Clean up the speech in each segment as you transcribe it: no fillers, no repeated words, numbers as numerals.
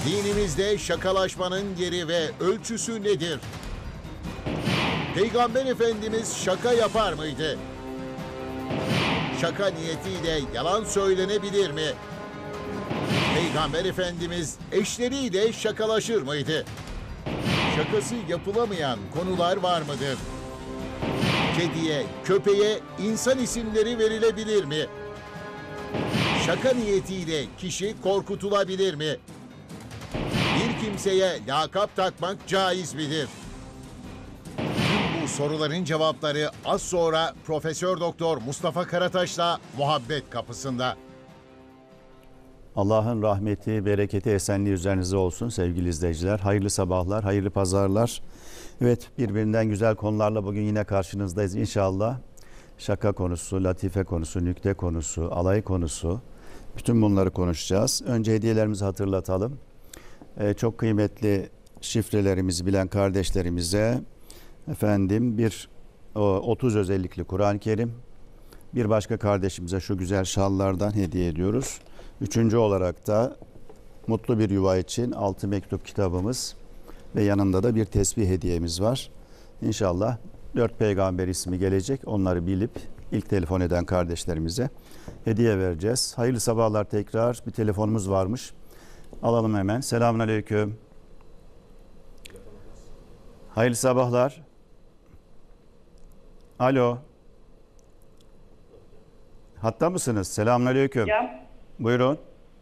Dinimizde şakalaşmanın yeri ve ölçüsü nedir? Peygamber Efendimiz şaka yapar mıydı? Şaka niyetiyle yalan söylenebilir mi? Peygamber Efendimiz eşleriyle şakalaşır mıydı? Şakası yapılamayan konular var mıdır? Kediye, köpeğe insan isimleri verilebilir mi? Şaka niyetiyle kişi korkutulabilir mi? Bir kimseye lakap takmak caiz midir? Tüm bu soruların cevapları az sonra Profesör Doktor Mustafa Karataş'la Muhabbet Kapısı'nda. Allah'ın rahmeti, bereketi, esenliği üzerinize olsun sevgili izleyiciler. Hayırlı sabahlar, hayırlı pazarlar. Evet, birbirinden güzel konularla bugün yine karşınızdayız inşallah. Şaka konusu, latife konusu, nükte konusu, alay konusu. Bütün bunları konuşacağız. Önce hediyelerimizi hatırlatalım. Çok kıymetli şifrelerimizi bilen kardeşlerimize bir 30 özellikli Kur'an-ı Kerim, bir başka kardeşimize şu güzel şallardan hediye ediyoruz. Üçüncü olarak da Mutlu Bir Yuva için 6 mektup kitabımız ve yanında da bir tesbih hediyemiz var. İnşallah 4 peygamber ismi gelecek. Onları bilip ilk telefon eden kardeşlerimize hediye vereceğiz. Hayırlı sabahlar tekrar. Bir telefonumuz varmış. Alalım hemen. Selamünaleyküm. Hayırlı sabahlar. Alo. Hatta mısınız? Selamünaleyküm. Hocam, Buyurun.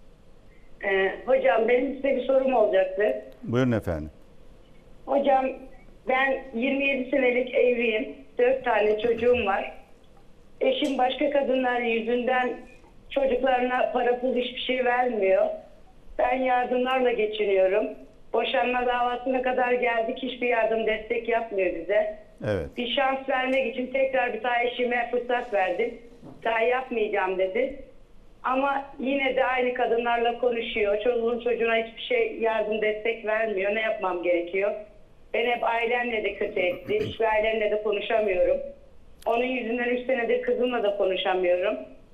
hocam benim size bir sorum olacaktı. Buyurun efendim. Hocam ben 27 senelik evliyim. 4 tane çocuğum var. Eşim başka kadınlar yüzünden çocuklarına para pul hiçbir şey vermiyor. Ben yardımlarla geçiniyorum. Boşanma davasına kadar geldik. Hiçbir yardım destek yapmıyor bize. Evet. Bir şans vermek için tekrar bir daha eşime fırsat verdim. Daha yapmayacağım dedi. Ama yine de aynı kadınlarla konuşuyor. Çoluğun çocuğuna hiçbir şey yardım destek vermiyor. Ne yapmam gerekiyor? Ben hep ailemle de kötü etti. Hiçbir ailemle de konuşamıyorum. Onun yüzünden 3 senedir kızımla da konuşamıyorum.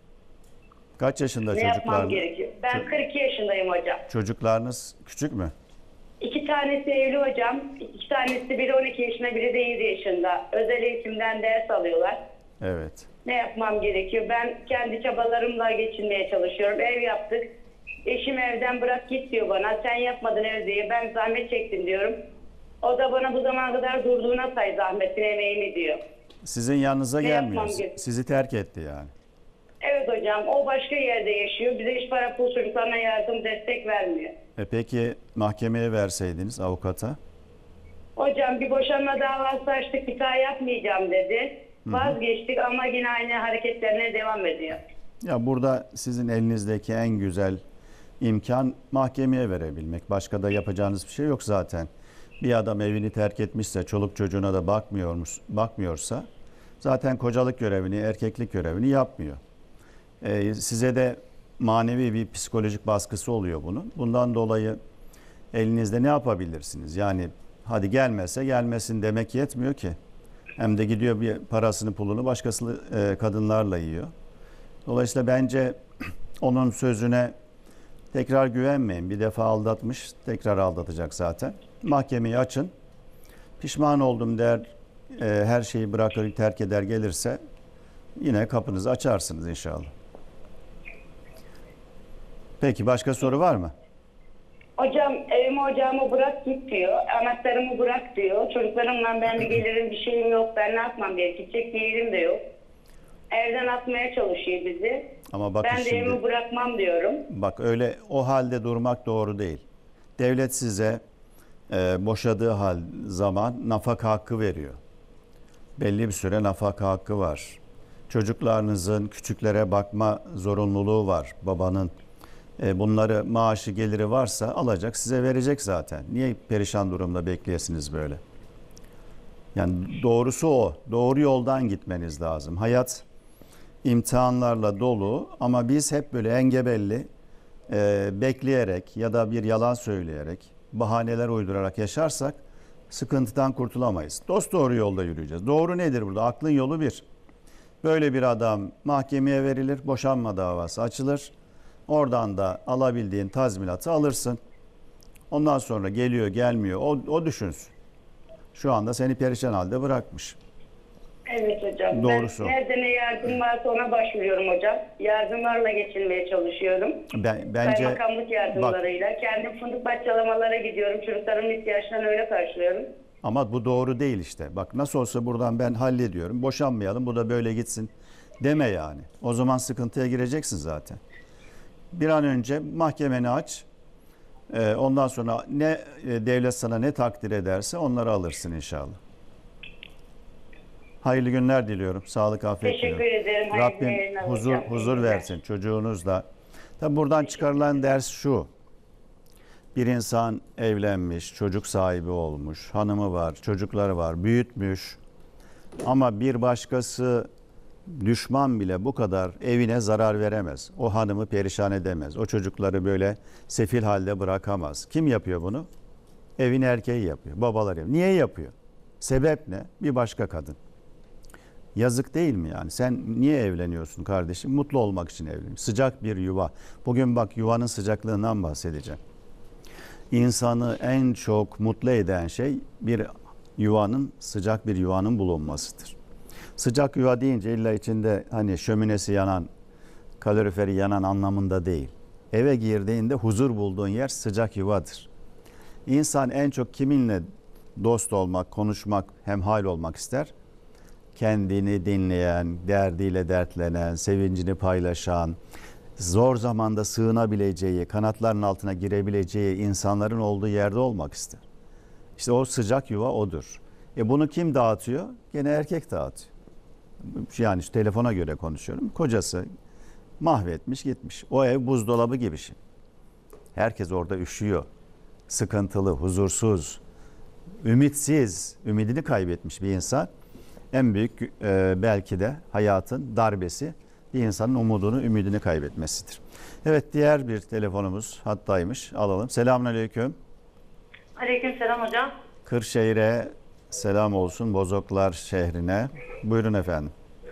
Kaç yaşında Ne çocuklar? yapmam gerekiyor? Ben 42 yaşındayım hocam. Çocuklarınız küçük mü? 2 tanesi evli hocam. 2 tanesi biri 12 yaşında, biri de 7 yaşında. Özel eğitimden ders alıyorlar. Evet. Ne yapmam gerekiyor? Ben kendi çabalarımla geçinmeye çalışıyorum. Ev yaptık. Eşim evden bırak git diyor bana. Sen yapmadın ev diye. Ben zahmet çektim diyorum. O da bana bu zamana kadar durduğuna say zahmetini, emeğini diyor. Sizin yanınıza Ne gelmiyor. yapmam gerekiyor? Sizi terk etti yani. Evet hocam. O başka yerde yaşıyor. Bize hiç para pul çocuklarına yardım destek vermiyor. Peki mahkemeye verseydiniz avukata? Hocam bir boşanma davası açtık. Bir daha yapmayacağım dedi. Vazgeçtik ama yine aynı hareketlerine devam ediyor. Ya burada sizin elinizdeki en güzel imkan mahkemeye verebilmek. Başka da yapacağınız bir şey yok zaten. Bir adam evini terk etmişse, çoluk çocuğuna da bakmıyorsa zaten kocalık görevini, erkeklik görevini yapmıyor. Size de manevi bir psikolojik baskısı oluyor bunun. Bundan dolayı elinizde ne yapabilirsiniz? Yani hadi gelmese gelmesin demek yetmiyor ki. Hem de gidiyor bir parasını pulunu başkası kadınlarla yiyor. Dolayısıyla bence onun sözüne tekrar güvenmeyin. Bir defa aldatmış, tekrar aldatacak zaten. Mahkemeyi açın. Pişman oldum der, her şeyi bırakır, terk eder gelirse yine kapınızı açarsınız inşallah. Peki başka soru var mı? Hocam evimi ocağımı bırak git diyor. Anahtarımı bırak diyor. Çocuklarımla ben bir gelirim, bir şeyim yok. Ben ne yapmam gerekiyor? Gidecek bir yerim de yok. Evden atmaya çalışıyor bizi. Ama bakın Ben de şimdi, evimi bırakmam diyorum. bak öyle o halde durmak doğru değil. Devlet size boşadığı zaman nafaka hakkı veriyor. Belli bir süre nafaka hakkı var. Çocuklarınızın küçüklere bakma zorunluluğu var babanın. Bunları maaşı geliri varsa alacak size verecek zaten. Niye perişan durumda bekleyesiniz böyle? Yani doğrusu o. Doğru yoldan gitmeniz lazım. Hayat imtihanlarla dolu ama biz hep böyle engebelli bekleyerek ya da bir yalan söyleyerek bahaneler uydurarak yaşarsak sıkıntıdan kurtulamayız. Dosdoğru yolda yürüyeceğiz. Doğru nedir burada? Aklın yolu bir. Böyle bir adam mahkemeye verilir, boşanma davası açılır. Oradan da alabildiğin tazminatı alırsın. Ondan sonra geliyor gelmiyor o düşünsün. Şu anda seni perişan halde bırakmış. Evet hocam. Doğrusu. Ben nerede ne yardım varsa ona başvuruyorum hocam. Yardımlarla geçinmeye çalışıyorum. Bence Kaymakamlık yardımlarıyla. Kendim fındık bahçelamalara gidiyorum. Çocuklarımın ihtiyaçlarını öyle karşılıyorum. ama bu doğru değil işte. Bak nasıl olsa buradan ben hallediyorum. Boşanmayalım, bu da böyle gitsin deme yani. O zaman sıkıntıya gireceksin zaten. Bir an önce mahkemeni aç. Ondan sonra ne devlet sana ne takdir ederse onları alırsın inşallah. Hayırlı günler diliyorum. Sağlık, afiyet Teşekkür diliyorum. ederim. Hayırlı Rabbim yayınlar huzur hocam. huzur versin çocuğunuzla. Tabi buradan çıkarılan ders şu. Bir insan evlenmiş, çocuk sahibi olmuş, hanımı var, çocukları var, büyütmüş. Ama bir başkası düşman bile bu kadar evine zarar veremez. O hanımı perişan edemez. O çocukları böyle sefil halde bırakamaz. Kim yapıyor bunu? Evin erkeği yapıyor. Babalar yapıyor. Niye yapıyor? Sebep ne? Bir başka kadın. Yazık değil mi yani? Sen niye evleniyorsun kardeşim? Mutlu olmak için evleniyorsun. Sıcak bir yuva. Bugün bak yuvanın sıcaklığından bahsedeceğim. İnsanı en çok mutlu eden şey bir yuvanın, sıcak bir yuvanın bulunmasıdır. Sıcak yuva deyince illa içinde hani şöminesi yanan, kaloriferi yanan anlamında değil. Eve girdiğinde huzur bulduğun yer sıcak yuvadır. İnsan en çok kiminle dost olmak, konuşmak, hemhal olmak ister? Kendini dinleyen, derdiyle dertlenen, sevincini paylaşan, zor zamanda sığınabileceği, kanatların altına girebileceği insanların olduğu yerde olmak ister. İşte o sıcak yuva odur. Bunu kim dağıtıyor? Gene erkek dağıtıyor. Yani şu telefona göre konuşuyorum. Kocası mahvetmiş gitmiş. O ev buzdolabı gibi şey. Herkes orada üşüyor. Sıkıntılı, huzursuz, ümitsiz, ümidini kaybetmiş bir insan. En büyük belki de hayatın darbesi bir insanın umudunu, ümidini kaybetmesidir. Evet, diğer bir telefonumuz hattaymış. Alalım. Selamünaleyküm. Aleykümselam hocam. Kırşehir'e selam olsun, Bozoklar şehrine. Buyurun efendim.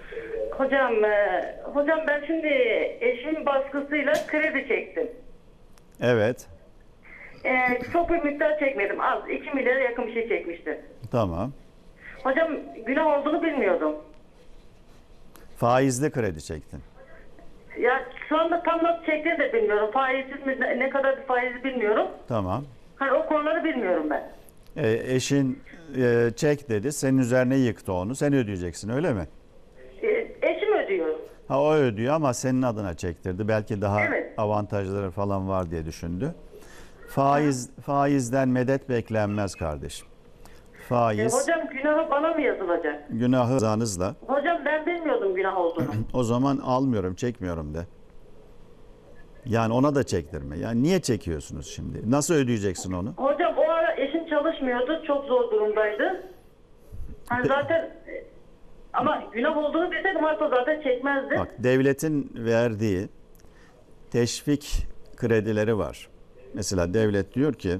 Hocam ben şimdi eşimin baskısıyla kredi çektim. Evet. Çok bir miktar çekmedim. Az. 2 milyara yakın bir şey çekmiştim. Tamam. Hocam günah olduğunu bilmiyordum. Faizli kredi çektin. Ya şu anda tam nasıl çektiğini de bilmiyorum. Faizsiz mi, ne kadar bir faizi bilmiyorum. Tamam. Hani o konuları bilmiyorum ben. Eşin çek dedi. Senin üzerine yıktı onu. Sen ödeyeceksin öyle mi? Eşim ödüyor. Ha, o ödüyor ama senin adına çektirdi. Belki daha Evet. avantajları falan var diye düşündü. Faizden medet beklenmez kardeşim. Faiz Hocam günahı bana mı yazılacak? günahı rızanızla. Hocam ben bilmiyordum günah olduğunu. O zaman almıyorum, çekmiyorum de. Yani ona da çektirme. Yani niye çekiyorsunuz şimdi? Nasıl ödeyeceksin onu? Hocam o ara eşim çalışmıyordu. Çok zor durumdaydı. Hani zaten ama günah olduğunu bilseydim varsa zaten çekmezdi. Bak, devletin verdiği teşvik kredileri var. Mesela devlet diyor ki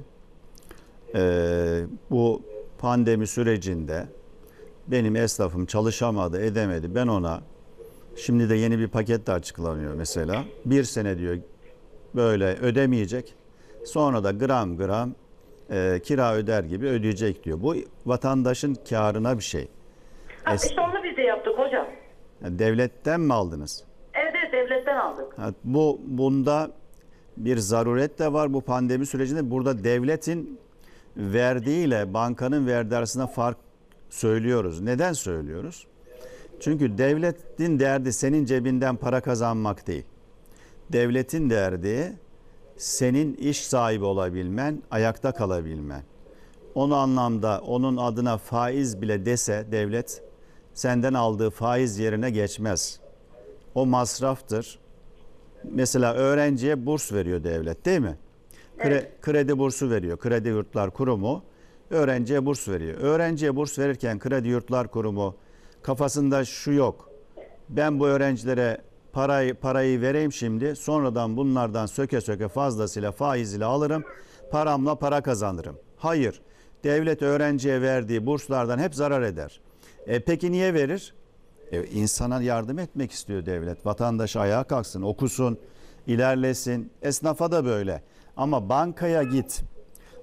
bu pandemi sürecinde benim esnafım çalışamadı, edemedi. Ben ona şimdi de yeni bir paket de açıklanıyor mesela. 1 sene diyor böyle ödemeyecek. Sonra da gram gram kira öder gibi ödeyecek diyor. Bu vatandaşın kârına bir şey. İşte onu biz de yaptık hocam. Yani devletten mi aldınız? Evet, devletten aldık. Bunda bir zaruret de var bu pandemi sürecinde. Burada devletin verdiğiyle bankanın verdiği arasında fark söylüyoruz. Neden söylüyoruz? Çünkü devletin derdi senin cebinden para kazanmak değil. Devletin derdi senin iş sahibi olabilmen, ayakta kalabilmen. Onu anlamda onun adına faiz bile dese devlet senden aldığı faiz yerine geçmez. O masraftır. Mesela öğrenciye burs veriyor devlet değil mi? Kredi bursu veriyor. Kredi Yurtlar Kurumu öğrenciye burs veriyor. Öğrenciye burs verirken Kredi Yurtlar Kurumu kafasında şu yok. Ben bu öğrencilere parayı vereyim şimdi. Sonradan bunlardan söke söke fazlasıyla faiziyle alırım. Paramla para kazanırım. Hayır. Devlet öğrenciye verdiği burslardan hep zarar eder. Peki niye verir? İnsana yardım etmek istiyor devlet. Vatandaş ayağa kalksın, okusun, ilerlesin. Esnafa da böyle. Ama bankaya git.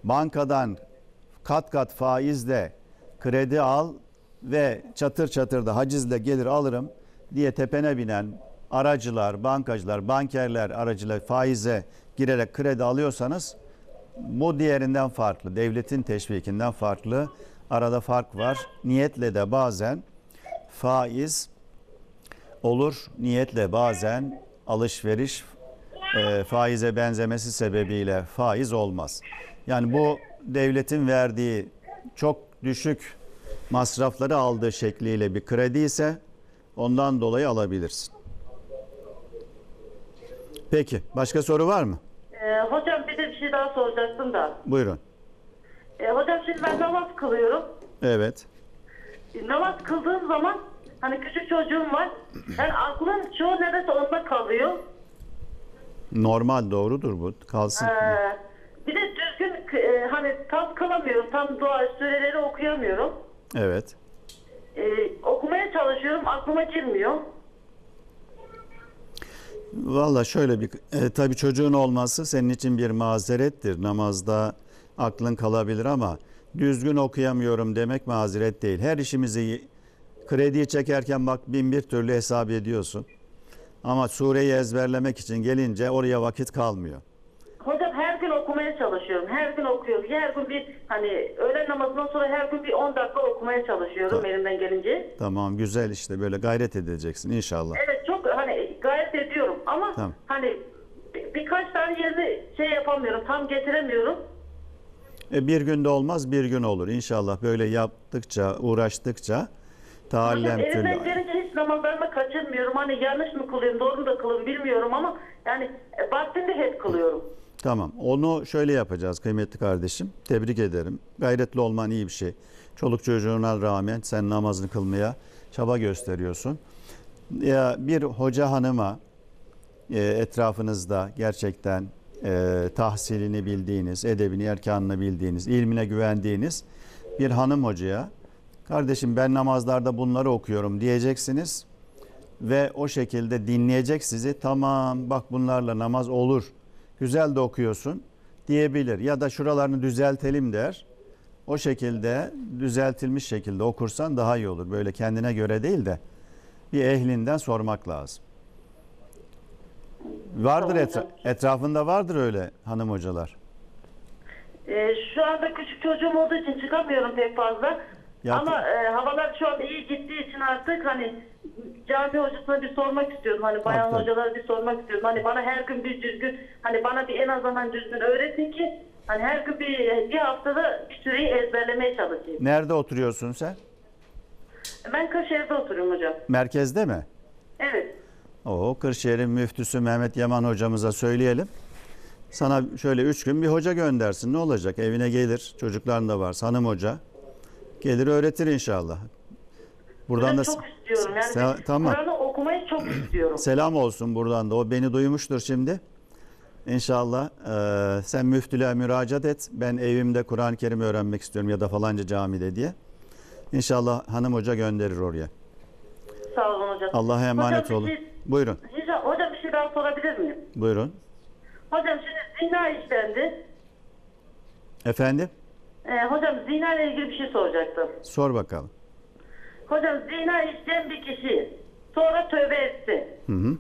bankadan kat kat faizle kredi al ve çatır çatır da hacizle gelir alırım diye tepene binen aracılar, bankacılar, bankerler aracıyla faize girerek kredi alıyorsanız bu diğerinden farklı. Devletin teşvikinden farklı. Arada fark var. Niyetle de bazen faiz olur. Niyetle bazen alışveriş faize benzemesi sebebiyle faiz olmaz. Yani bu devletin verdiği çok düşük masrafları aldığı şekliyle bir kredi ise ondan dolayı alabilirsin. Peki başka soru var mı? Hocam bir de bir şey daha soracaktım da. Buyurun. Hocam şimdi ben namaz kılıyorum. Evet. Namaz kıldığım zaman hani küçük çocuğum var. Yani aklım çoğu neresi onda kalıyor. Normal, doğrudur bu. Kalsın. Bir de düzgün hani tam kılamıyorum. Tam dua süreleri okuyamıyorum. Evet. Okumaya çalışıyorum. Aklıma girmiyor. Valla şöyle bir tabii çocuğun olması senin için bir mazerettir. Namazda aklın kalabilir ama düzgün okuyamıyorum demek mazeret değil. Her işimizi krediyi çekerken bak bin bir türlü hesap ediyorsun. Ama sureyi ezberlemek için gelince oraya vakit kalmıyor. Hocam her gün okumaya çalışıyorum. Her gün okuyorum. Her gün bir hani öğlen namazından sonra her gün bir 10 dakika okumaya çalışıyorum Tabii. elimden gelince. Tamam, güzel, işte böyle gayret edeceksin inşallah. Evet, çok hani gayret ediyorum ama Tamam. hani birkaç tane yerini şey yapamıyorum. Tam getiremiyorum. Bir günde olmaz, bir gün olur inşallah. Böyle yaptıkça, uğraştıkça taallem Elimden türlü. gelince hiç namazlarımı kaçırmıyorum. Hani yanlış mı kılıyorum, doğru mu da kılıyorum bilmiyorum ama yani vaktinde hep kılıyorum. Tamam. Onu şöyle yapacağız kıymetli kardeşim. Tebrik ederim. Gayretli olman iyi bir şey. Çoluk çocuğuna rağmen sen namazını kılmaya çaba gösteriyorsun. Ya bir hoca hanıma etrafınızda gerçekten tahsilini bildiğiniz, edebini, erkanını bildiğiniz, ilmine güvendiğiniz bir hanım hocaya kardeşim ben namazlarda bunları okuyorum diyeceksiniz ve o şekilde dinleyecek sizi. Tamam bak bunlarla namaz olur. Güzel de okuyorsun diyebilir ya da şuralarını düzeltelim der. O şekilde düzeltilmiş şekilde okursan daha iyi olur. Böyle kendine göre değil de bir ehlinden sormak lazım. Vardır etrafında vardır öyle hanım hocalar. Şu anda küçük çocuğum olduğu için çıkamıyorum pek fazla. Ya, ama havalar şu an iyi gittiği için artık hani cami hocasına bir sormak istiyorum. Hani bayan tabii. hocalara bir sormak istiyorum. Hani bana her gün bir düzgün, hani bana bir en azından düzgün öğretin ki hani her gün bir haftada bir süreyi ezberlemeye çalışayım. Nerede oturuyorsun sen? Ben Kırşehir'de oturuyorum hocam. Merkezde mi? Evet. O Kırşehir'in müftüsü Mehmet Yaman hocamıza söyleyelim. Sana şöyle 3 gün bir hoca göndersin. Ne olacak? Evine gelir. Çocukların da var. Hanım hoca. Gelir öğretir inşallah. Buradan da çok istiyorum. Yani tamam. Kur'an'ı okumayı çok istiyorum. Selam olsun buradan da. O beni duymuştur şimdi. İnşallah sen müftülüğe müracaat et. Ben evimde Kur'an-ı Kerim öğrenmek istiyorum ya da falanca camide diye. İnşallah hanım hoca gönderir oraya. Sağ olun hocam. Allah'a emanet hocam, olun. Buyurun. Hocam bir şey daha sorabilir miyim? Buyurun. Hocam şimdi zina işlendi. Efendim? Hocam zina ile ilgili bir şey soracaktım. Sor bakalım. Hocam zina işleyen bir kişi sonra tövbe etti. Hı hı.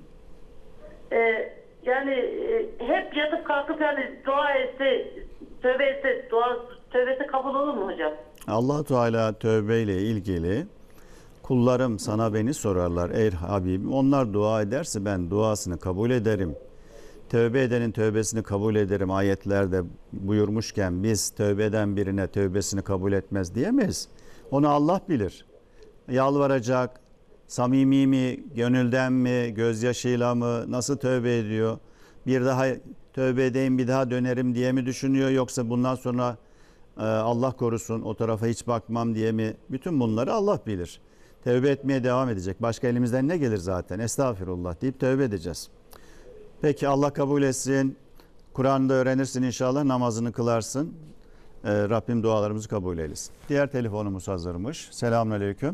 Yani hep yatıp kalkıp yani dua etse, tövbe etse, tövbesi kabul olur mu hocam? Allah Teala tövbeyle ilgili kullarım sana beni sorarlar ey Habibim. Onlar dua ederse ben duasını kabul ederim. Tövbe edenin tövbesini kabul ederim ayetlerde buyurmuşken biz tövbe eden birine tövbesini kabul etmez diyemeyiz. Onu Allah bilir. Yalvaracak, samimi mi, gönülden mi, gözyaşıyla mı, nasıl tövbe ediyor? Bir daha tövbe edeyim bir daha dönerim diye mi düşünüyor yoksa bundan sonra Allah korusun o tarafa hiç bakmam diye mi? Bütün bunları Allah bilir. Tövbe etmeye devam edecek. Başka elimizden ne gelir zaten? Estağfirullah deyip tövbe edeceğiz. Peki Allah kabul etsin. Kur'an'da öğrenirsin inşallah. Namazını kılarsın. Rabbim dualarımızı kabul eylesin. Diğer telefonumuz hazırmış. Selamünaleyküm.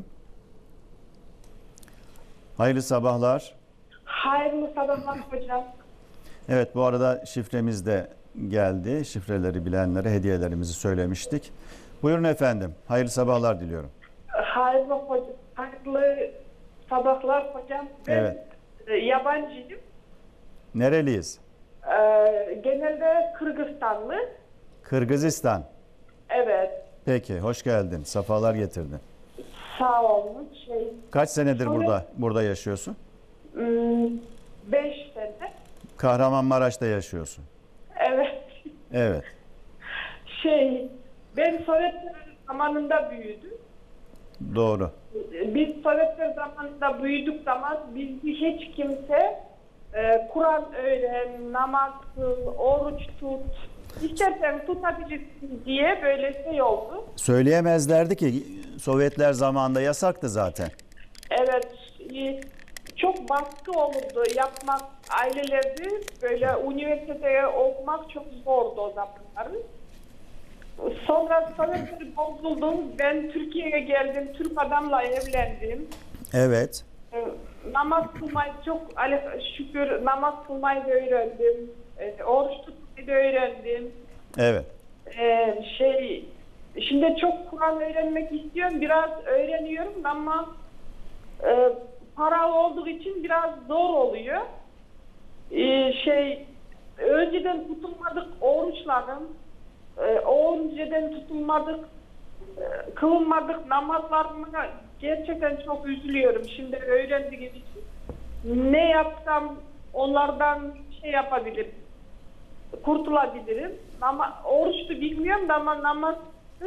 Hayırlı sabahlar. Hayırlı sabahlar hocam. Evet, bu arada şifremiz de geldi. Şifreleri bilenlere hediyelerimizi söylemiştik. Buyurun efendim. Hayırlı sabahlar diliyorum. Hayırlı hocam. Hayırlı sabahlar hocam. Ben Evet. Yabancıyım. Nereliyiz? Genelde Kırgızistanlı. Kırgızistan. Evet. Peki, hoş geldin. Safalar getirdin. Sağ olun. Kaç senedir Sonra- burada yaşıyorsun? 5 sene. Kahramanmaraş'ta yaşıyorsun. Evet. Evet. Ben Sovyetler zamanında büyüdüm. Doğru. Biz Sovyetler zamanında büyüdük zaman bizi hiç kimse Kur'an öğren, namaz kıl, oruç tut, istersen tutabilirsin diye böyle şey oldu. Söyleyemezlerdi ki Sovyetler zamanında yasaktı zaten. Evet, çok baskı olurdu yapmak ailelerde, böyle üniversiteye okumak çok zordu o zamanlar. Sonra Sovyetler bozuldu, ben Türkiye'ye geldim, Türk adamla evlendim. Evet. Namaz kılmayı çok şükür namaz kılmayı da öğrendim. Oruç tutmayı da öğrendim. Evet. Şimdi çok Kur'an öğrenmek istiyorum. Biraz öğreniyorum ama paralı olduğu için biraz zor oluyor. Önceden tutulmadık oruçlarım. Önceden tutulmadık, kılınmadık namazlarıma gerçekten çok üzülüyorum. Şimdi öğrendiğim için ne yapsam onlardan yapabilirim, kurtulabilirim. Ama oruçtu bilmiyorum da ama namazı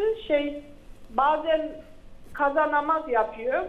bazen kaza namaz yapıyor.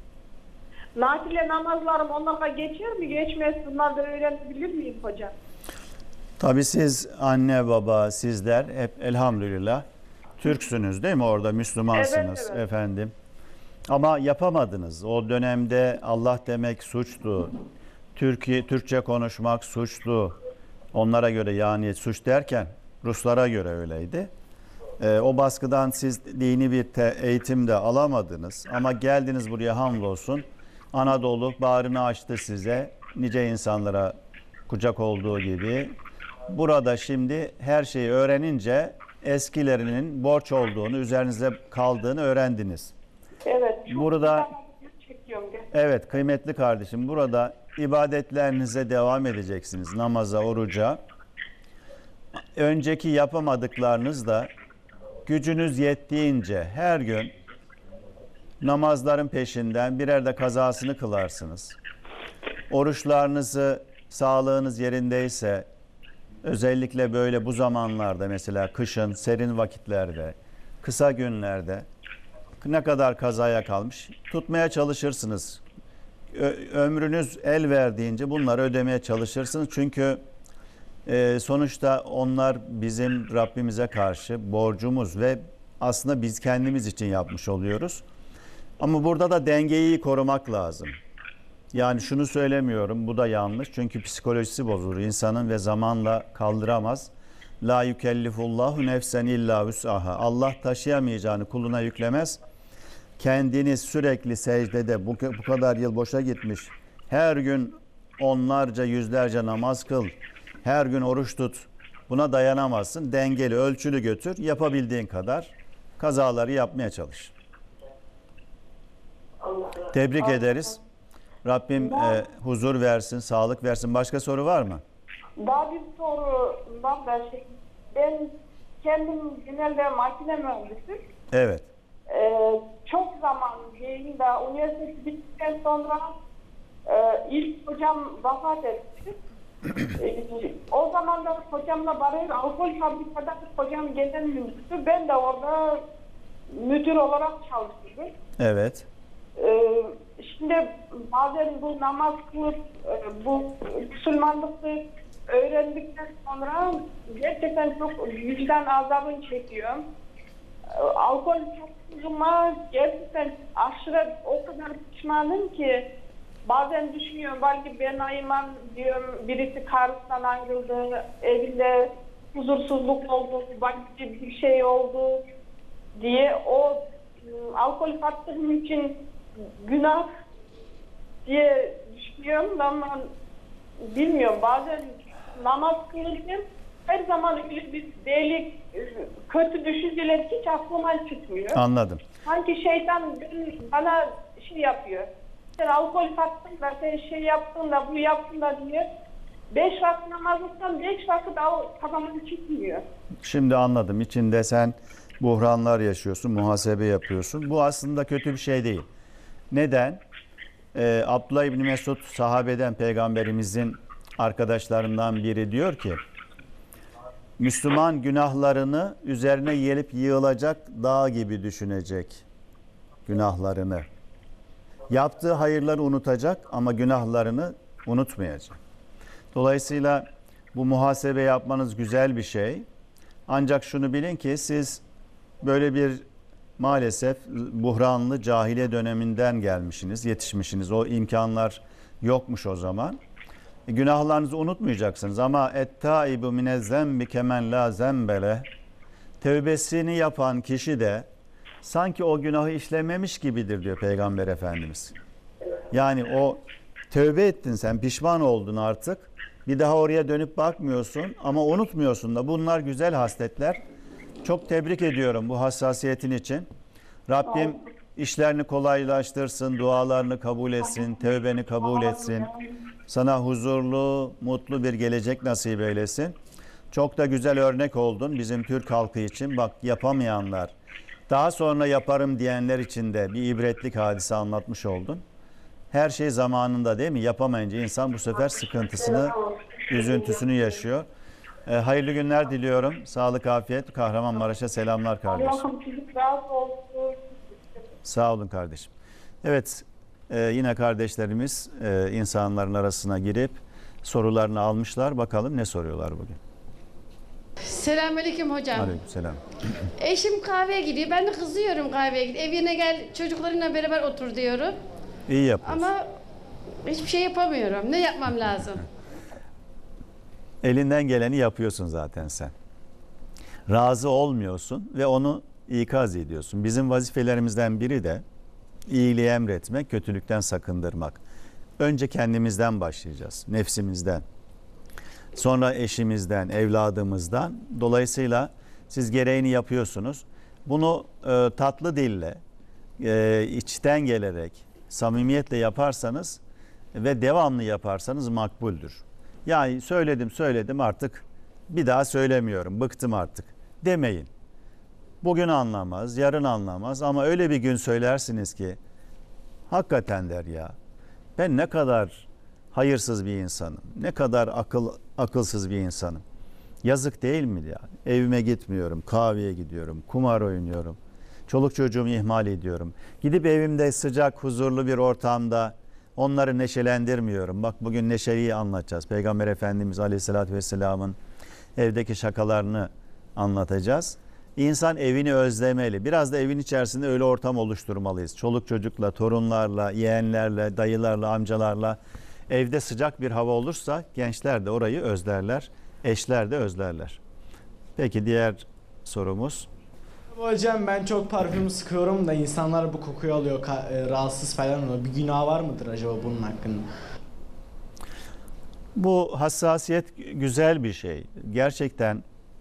Nafile namazlarım onlara geçer mi? Geçmez. Bunları da öğrenebilir miyim hocam? Tabii siz anne baba sizler hep elhamdülillah Türksünüz değil mi, orada Müslümansınız Evet, evet. efendim. Ama yapamadınız. O dönemde Allah demek suçtu. Türkçe konuşmak suçtu. Onlara göre, yani suç derken Ruslara göre öyleydi. O baskıdan siz dini bir eğitim de alamadınız. Ama geldiniz buraya, hamdolsun. Anadolu bağrını açtı size. Nice insanlara kucak olduğu gibi. Burada şimdi her şeyi öğrenince eskilerinin borç olduğunu, üzerinize kaldığını öğrendiniz. Evet. Burada çekiyorum. evet kıymetli kardeşim, burada ibadetlerinize devam edeceksiniz. Namaza, oruca. Önceki yapamadıklarınız da gücünüz yettiğince her gün namazların peşinden birer de kazasını kılarsınız. Oruçlarınızı, sağlığınız yerindeyse, özellikle böyle bu zamanlarda, mesela kışın, serin vakitlerde, kısa günlerde ne kadar kazaya kalmış tutmaya çalışırsınız. Ömrünüz el verdiğince bunları ödemeye çalışırsınız. Çünkü sonuçta onlar bizim Rabbimize karşı borcumuz ve aslında biz kendimiz için yapmış oluyoruz. Ama burada da dengeyi korumak lazım. Yani şunu söylemiyorum, bu da yanlış. Çünkü psikolojisi bozulur insanın ve zamanla kaldıramaz. La yükellifullahu nefsen illa vüs'aha. Allah taşıyamayacağını kuluna yüklemez. Kendiniz sürekli secdede, bu kadar yıl boşa gitmiş, her gün onlarca, yüzlerce namaz kıl, her gün oruç tut. Buna dayanamazsın. Dengeli, ölçülü götür. Yapabildiğin kadar kazaları yapmaya çalış. Tebrik ederiz. Rabbim huzur versin, sağlık versin. Başka soru var mı? Daha bir soru var da ben kendim genelde makine mühendisiyim. Evet. Çok zaman yayında üniversite bittikten sonra ilk hocam vefat etti. O zaman da hocamla beraber alkol fabrikada hocam genel müdürdü. Ben de orada müdür olarak çalıştım. Evet. Şimdi bazen bu namaz kılıp bu Müslümanlıkı öğrendikten sonra gerçekten çok vicdan azabını çekiyorum. Alkol çokluğuma gerçekten aşırı o kadar pişmanım ki bazen düşünüyorum, belki ben ayırmam diyorum, birisi karısından ayrıldı, evinde huzursuzluk oldu, belki bir şey oldu diye o alkol sattığım için günah diye düşünüyorum ama bilmiyorum, bazen namaz kılırken her zaman öyle bir deli, kötü düşünceler hiç aklıma çıkmıyor. Anladım. Sanki şeytan bana şey yapıyor. Sen alkol sattın da, sen şey yaptın da, bu yaptın da diyor. 5 vakit namazlıktan 5 vakit kafamın çıkmıyor. Şimdi anladım. İçinde sen buhranlar yaşıyorsun, muhasebe yapıyorsun. Bu aslında kötü bir şey değil. Neden? Abdullah İbni Mesud sahabeden, peygamberimizin arkadaşlarından biri diyor ki, Müslüman günahlarını üzerine gelip yığılacak dağ gibi düşünecek günahlarını. Yaptığı hayırları unutacak ama günahlarını unutmayacak. Dolayısıyla bu muhasebe yapmanız güzel bir şey. Ancak şunu bilin ki siz böyle bir maalesef buhranlı cahiliye döneminden gelmişsiniz, yetişmişsiniz. O imkanlar yokmuş o zaman. Günahlarınızı unutmayacaksınız ama ettaibu minezzembi kemen la zembele, tevbesini yapan kişi de sanki o günahı işlememiş gibidir diyor Peygamber Efendimiz. Yani o tövbe ettin, sen pişman oldun artık. Bir daha oraya dönüp bakmıyorsun ama unutmuyorsun da. Bunlar güzel hasletler. Çok tebrik ediyorum bu hassasiyetin için. Rabbim işlerini kolaylaştırsın, dualarını kabul etsin, tövbeni kabul etsin. Sana huzurlu, mutlu bir gelecek nasip eylesin. Çok da güzel örnek oldun bizim Türk halkı için. Bak, yapamayanlar, daha sonra yaparım diyenler için de bir ibretlik hadise anlatmış oldun. Her şey zamanında, değil mi? Yapamayınca insan bu sefer sıkıntısını, üzüntüsünü yaşıyor. Hayırlı günler diliyorum. Sağlık, afiyet. Kahramanmaraş'a selamlar kardeşim. Allah'ım çocuk razı olsun. Sağ olun kardeşim. Evet, yine kardeşlerimiz insanların arasına girip sorularını almışlar. Bakalım ne soruyorlar bugün. Selamünaleyküm hocam. Aleykümselam. Eşim kahveye gidiyor. Ben de kızıyorum kahveye gidiyor. Evine gel, çocuklarınla beraber otur diyorum. İyi yapıyorsun. Ama hiçbir şey yapamıyorum. Ne yapmam lazım? Elinden geleni yapıyorsun zaten sen. Razı olmuyorsun ve onu ikaz ediyorsun. Bizim vazifelerimizden biri de iyiliği emretmek, kötülükten sakındırmak. Önce kendimizden başlayacağız, nefsimizden. Sonra eşimizden, evladımızdan. Dolayısıyla siz gereğini yapıyorsunuz. Bunu tatlı dille, içten gelerek, samimiyetle yaparsanız ve devamlı yaparsanız makbuldür. Yani söyledim artık bir daha söylemiyorum, bıktım artık demeyin. Bugün anlamaz, yarın anlamaz ama öyle bir gün söylersiniz ki hakikaten der ya, ben ne kadar hayırsız bir insanım, ne kadar akılsız bir insanım. Yazık değil mi ya? Evime gitmiyorum, kahveye gidiyorum, kumar oynuyorum, çoluk çocuğumu ihmal ediyorum. Gidip evimde sıcak, huzurlu bir ortamda onları neşelendirmiyorum. Bak, bugün neşeyi anlatacağız. Peygamber Efendimiz Aleyhisselatü Vesselam'ın evdeki şakalarını anlatacağız. İnsan evini özlemeli. Biraz da evin içerisinde öyle ortam oluşturmalıyız. Çoluk çocukla, torunlarla, yeğenlerle, dayılarla, amcalarla evde sıcak bir hava olursa gençler de orayı özlerler, eşler de özlerler. Peki diğer sorumuz. Hocam ben çok parfüm sıkıyorum da insanlar bu kokuyu alıyor, rahatsız falan oluyor. Bir günah var mıdır acaba bunun hakkında? Bu hassasiyet güzel bir şey. Gerçekten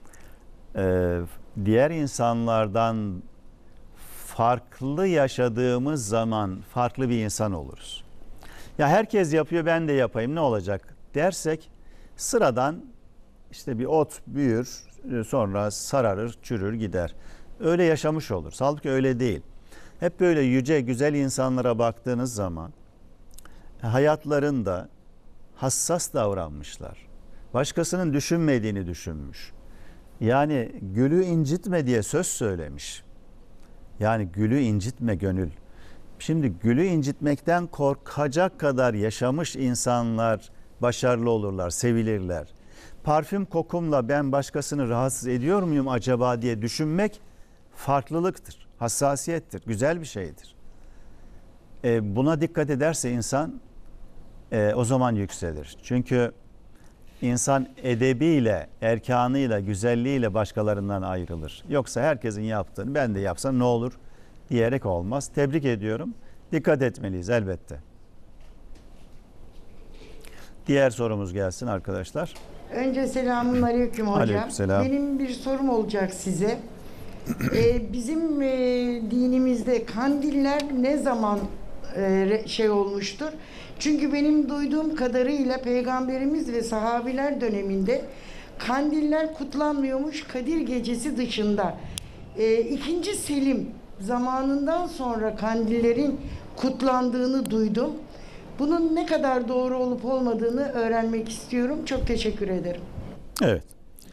diğer insanlardan farklı yaşadığımız zaman farklı bir insan oluruz. Ya herkes yapıyor, ben de yapayım, ne olacak dersek sıradan işte bir ot büyür, sonra sararır, çürür gider. Öyle yaşamış olur. Halbuki öyle değil. Hep böyle yüce, güzel insanlara baktığınız zaman hayatlarında hassas davranmışlar. Başkasının düşünmediğini düşünmüş. Yani gülü incitme diye söz söylemiş. Yani gülü incitme gönül. Şimdi gülü incitmekten korkacak kadar yaşamış insanlar başarılı olurlar, sevilirler. Parfüm kokumla ben başkasını rahatsız ediyor muyum acaba diye düşünmek farklılıktır, hassasiyettir, güzel bir şeydir. Buna dikkat ederse insan o zaman yükselir. Çünkü insan edebiyle, erkanıyla, güzelliğiyle başkalarından ayrılır. Yoksa herkesin yaptığını ben de yapsam ne olur diyerek olmaz. Tebrik ediyorum. Dikkat etmeliyiz elbette. Diğer sorumuz gelsin arkadaşlar. Önce selamun aleyküm hocam. Aleykümselam. Benim bir sorum olacak size. Bizim dinimizde kandiller ne zaman şey olmuştur? Çünkü benim duyduğum kadarıyla Peygamberimiz ve sahabiler döneminde kandiller kutlanmıyormuş Kadir Gecesi dışında. 2. Selim zamanından sonra kandillerin kutlandığını duydum. Bunun ne kadar doğru olup olmadığını öğrenmek istiyorum. Çok teşekkür ederim. Evet.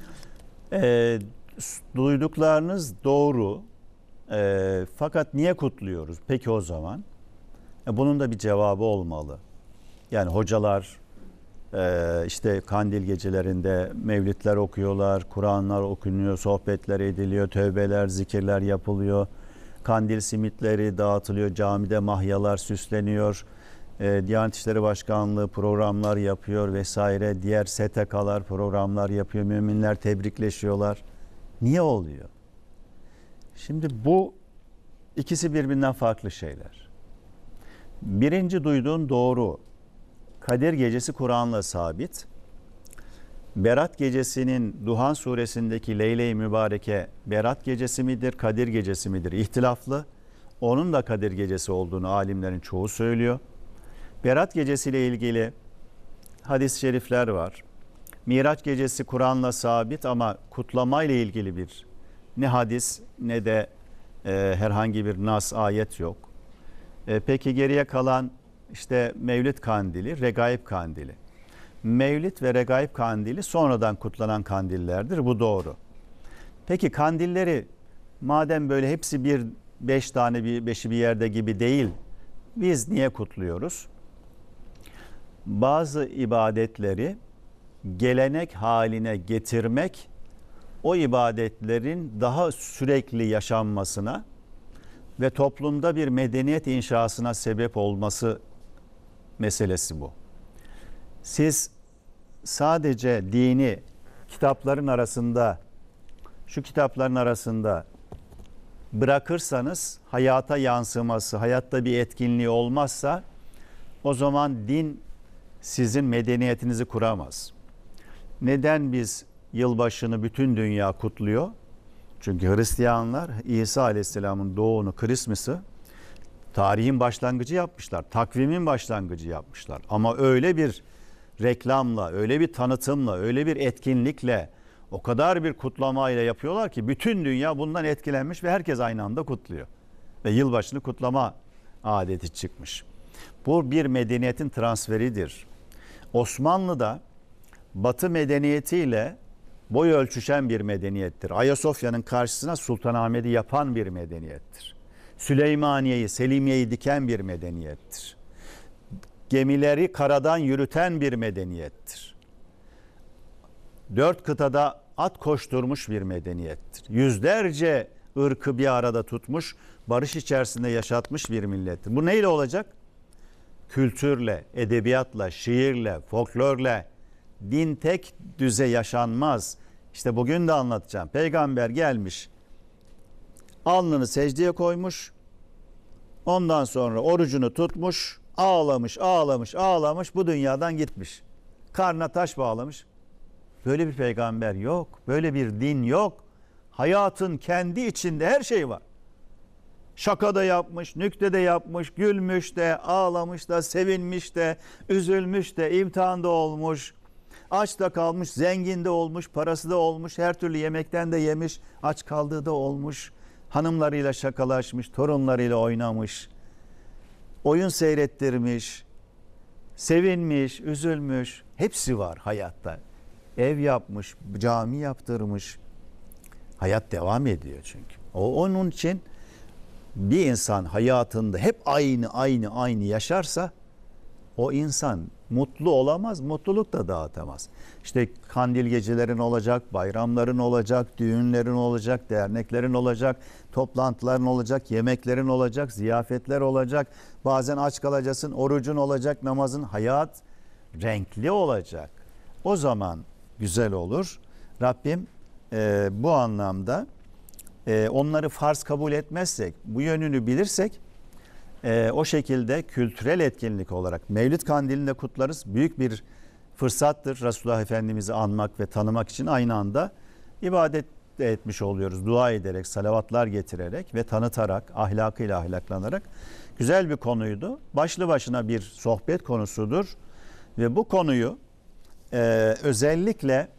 Duyduklarınız doğru. Fakat niye kutluyoruz? Peki o zaman? Bunun da bir cevabı olmalı. Yani hocalar işte kandil gecelerinde mevlidler okuyorlar, Kur'anlar okunuyor, sohbetler ediliyor, tövbeler, zikirler yapılıyor. Kandil simitleri dağıtılıyor, camide mahyalar süsleniyor. Diyanet İşleri Başkanlığı programlar yapıyor vesaire. Diğer STK'lar programlar yapıyor. Müminler tebrikleşiyorlar. Niye oluyor? Şimdi bu ikisi birbirinden farklı şeyler. Birinci duyduğun doğru. Kadir Gecesi Kur'an'la sabit. Berat Gecesi'nin Duhan suresindeki Leyle-i Mübareke Berat Gecesi midir, Kadir Gecesi midir? İhtilaflı. Onun da Kadir Gecesi olduğunu alimlerin çoğu söylüyor. Berat Gecesi ile ilgili hadis-i şerifler var. Miraç Gecesi Kur'an'la sabit ama kutlama ile ilgili bir ne hadis ne de herhangi bir nas, ayet yok. Peki geriye kalan işte Mevlid Kandili, Regaib Kandili. Mevlid ve Regaib Kandili sonradan kutlanan kandillerdir. Bu doğru. Peki kandilleri madem böyle hepsi bir 5 tane beşi bir yerde gibi değil, biz niye kutluyoruz? Bazı ibadetleri gelenek haline getirmek, o ibadetlerin daha sürekli yaşanmasına ve toplumda bir medeniyet inşasına sebep olması meselesi bu. Siz sadece dini kitapların arasında, şu kitapların arasında bırakırsanız hayata yansıması, hayatta bir etkinliği olmazsa o zaman din sizin medeniyetinizi kuramaz. Neden biz yılbaşını bütün dünya kutluyor? Çünkü Hristiyanlar İsa Aleyhisselam'ın doğumunu, Christmas'ı tarihin başlangıcı yapmışlar. Takvimin başlangıcı yapmışlar. Ama öyle bir reklamla, öyle bir tanıtımla, öyle bir etkinlikle, o kadar bir kutlamayla yapıyorlar ki bütün dünya bundan etkilenmiş ve herkes aynı anda kutluyor. Ve yılbaşını kutlama adeti çıkmış. Bu bir medeniyetin transferidir. Osmanlı'da Batı medeniyetiyle boy ölçüşen bir medeniyettir. Ayasofya'nın karşısına Sultanahmet'i yapan bir medeniyettir. Süleymaniye'yi, Selimiye'yi diken bir medeniyettir. Gemileri karadan yürüten bir medeniyettir. 4 kıtada at koşturmuş bir medeniyettir. Yüzlerce ırkı bir arada tutmuş, barış içerisinde yaşatmış bir millettir. Bu neyle olacak? Kültürle, edebiyatla, şiirle, folklorla. Din tek düze yaşanmaz. İşte bugün de anlatacağım. Peygamber gelmiş, alnını secdeye koymuş, ondan sonra orucunu tutmuş, ağlamış, ağlamış, ağlamış, bu dünyadan gitmiş. Karnına taş bağlamış. Böyle bir peygamber yok, böyle bir din yok. Hayatın kendi içinde her şey var. Şaka da yapmış, nükte de yapmış, gülmüş de, ağlamış da, sevinmiş de, üzülmüş de, imtihanda olmuş, aç da kalmış, zengin de olmuş, parası da olmuş, her türlü yemekten de yemiş, aç kaldığı da olmuş, hanımlarıyla şakalaşmış, torunlarıyla oynamış, oyun seyrettirmiş, sevinmiş, üzülmüş, hepsi var hayatta. Ev yapmış, cami yaptırmış, hayat devam ediyor çünkü. Onun için bir insan hayatında hep aynı yaşarsa o insan mutlu olamaz, mutluluk da dağıtamaz. İşte kandil gecelerin olacak, bayramların olacak, düğünlerin olacak, derneklerin olacak, toplantıların olacak, yemeklerin olacak, ziyafetler olacak. Bazen aç kalacaksın, orucun olacak, namazın, hayat renkli olacak. O zaman güzel olur. Rabbim bu anlamda onları farz kabul etmezsek, bu yönünü bilirsek o şekilde kültürel etkinlik olarak Mevlid Kandili'nde kutlarız. Büyük bir fırsattır. Resulullah Efendimiz'i anmak ve tanımak için aynı anda ibadet de etmiş oluyoruz. Dua ederek, salavatlar getirerek ve tanıtarak, ahlakıyla ahlaklanarak. Güzel bir konuydu. Başlı başına bir sohbet konusudur. Ve bu konuyu özellikle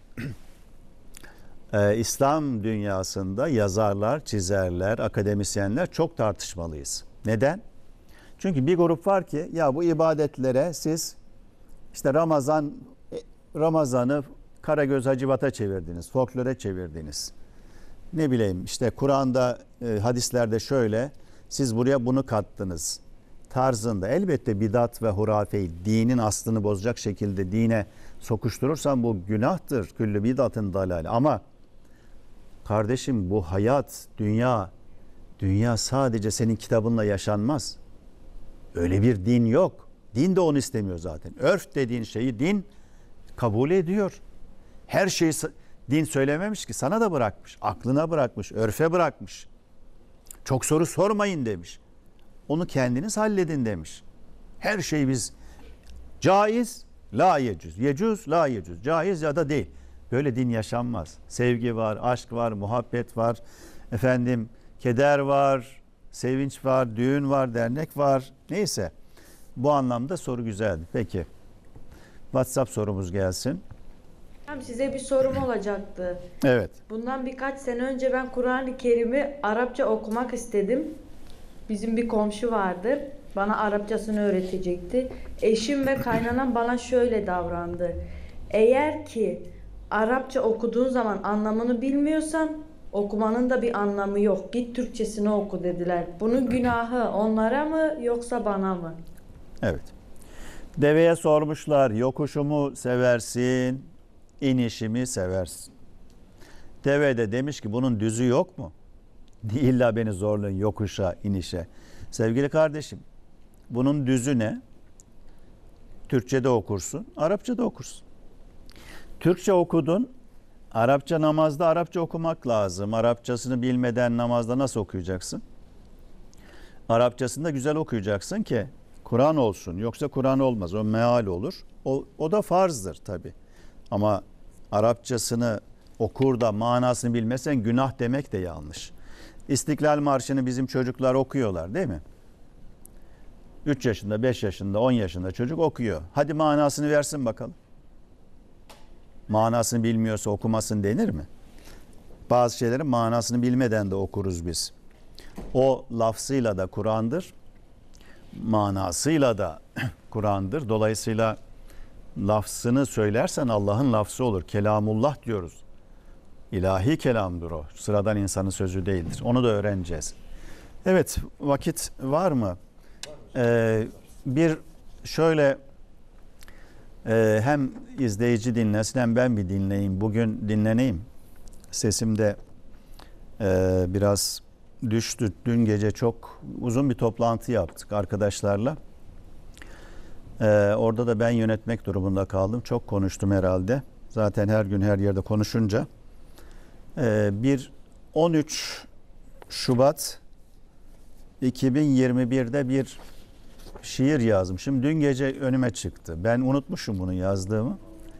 İslam dünyasında yazarlar, çizerler, akademisyenler çok tartışmalıyız. Neden? Çünkü bir grup var ki ya bu ibadetlere siz işte Ramazan'ı Karagöz Hacivat'a çevirdiniz, folklore çevirdiniz. Ne bileyim işte Kur'an'da, hadislerde şöyle, siz buraya bunu kattınız tarzında. Elbette bidat ve hurafeyi, dinin aslını bozacak şekilde dine sokuşturursan bu günahtır. Küllü bidatın dalal. Ama kardeşim bu hayat, dünya sadece senin kitabınla yaşanmaz. Öyle bir din yok. Din de onu istemiyor zaten. Örf dediğin şeyi din kabul ediyor. Her şeyi din söylememiş ki, sana da bırakmış. Aklına bırakmış, örfe bırakmış. Çok soru sormayın demiş. Onu kendiniz halledin demiş. Her şey biz caiz, la yecüz. Yecüz, la yecüz. Caiz ya da değil. Böyle din yaşanmaz. Sevgi var, aşk var, muhabbet var. Efendim, keder var, sevinç var, düğün var, dernek var. Neyse. Bu anlamda soru güzeldi. Peki. WhatsApp sorumuz gelsin. Size bir sorum olacaktı. Evet. Bundan birkaç sene önce ben Kur'an-ı Kerim'i Arapça okumak istedim. Bizim bir komşu vardı. Bana Arapçasını öğretecekti. Eşim ve kaynanam bana şöyle davrandı. Eğer ki Arapça okuduğun zaman anlamını bilmiyorsan okumanın da bir anlamı yok. Git Türkçesini oku dediler. Bunun günahı onlara mı yoksa bana mı? Evet. Deveye sormuşlar, yokuşumu seversin, inişimi seversin. Deve de demiş ki bunun düzü yok mu? İlla beni zorlayın yokuşa, inişe. Sevgili kardeşim, bunun düzü ne? Türkçe'de okursun, Arapça'da okursun. Türkçe okudun, Arapça namazda Arapça okumak lazım. Arapçasını bilmeden namazda nasıl okuyacaksın? Arapçasını da güzel okuyacaksın ki Kur'an olsun. Yoksa Kur'an olmaz. O meal olur. O da farzdır tabii. Ama Arapçasını okur da manasını bilmesen günah demek de yanlış. İstiklal Marşı'nı bizim çocuklar okuyorlar değil mi? 3 yaşında, 5 yaşında, 10 yaşında çocuk okuyor. Hadi manasını versin bakalım. Manasını bilmiyorsa okumasın denir mi? Bazı şeylerin manasını bilmeden de okuruz biz. O lafzıyla da Kur'an'dır, manasıyla da Kur'an'dır. Dolayısıyla lafzını söylersen Allah'ın lafzı olur. Kelamullah diyoruz. İlahi kelamdır o. Sıradan insanın sözü değildir. Onu da öğreneceğiz. Evet, vakit var mı? Bir şöyle hem izleyici dinlesin hem ben bir dinleyeyim. Bugün dinleneyim. Sesim de biraz düştü. Dün gece çok uzun bir toplantı yaptık arkadaşlarla. Orada da ben yönetmek durumunda kaldım. Çok konuştum herhalde. Zaten her gün her yerde konuşunca. 13 Şubat 2021'de bir şiir yazdım. Şimdi dün gece önüme çıktı. Ben unutmuşum bunu yazdığımı.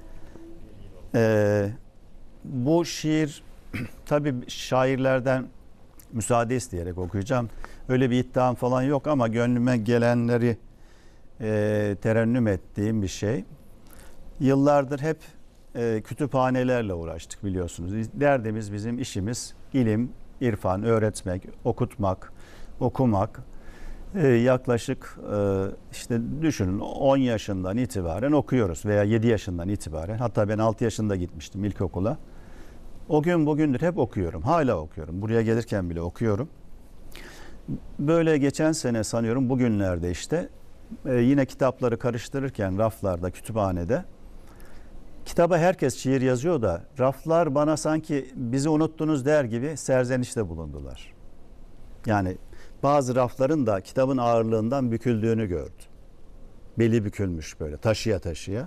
Bu şiir tabii şairlerden müsaade isteyerek okuyacağım. Öyle bir iddiam falan yok ama gönlüme gelenleri terennüm ettiğim bir şey. Yıllardır hep kütüphanelerle uğraştık biliyorsunuz. Derdimiz, bizim işimiz ilim, irfan, öğretmek, okutmak, okumak. Yaklaşık işte düşünün 10 yaşından itibaren okuyoruz veya 7 yaşından itibaren. Hatta ben 6 yaşında gitmiştim ilkokula. O gün bugündür hep okuyorum. Hala okuyorum. Buraya gelirken bile okuyorum. Böyle geçen sene sanıyorum bugünlerde işte yine kitapları karıştırırken raflarda, kütüphanede kitaba herkes şiir yazıyor da raflar bana sanki bizi unuttunuz der gibi serzenişte bulundular. Yani bazı rafların da kitabın ağırlığından büküldüğünü gördüm. Beli bükülmüş böyle taşıya taşıya.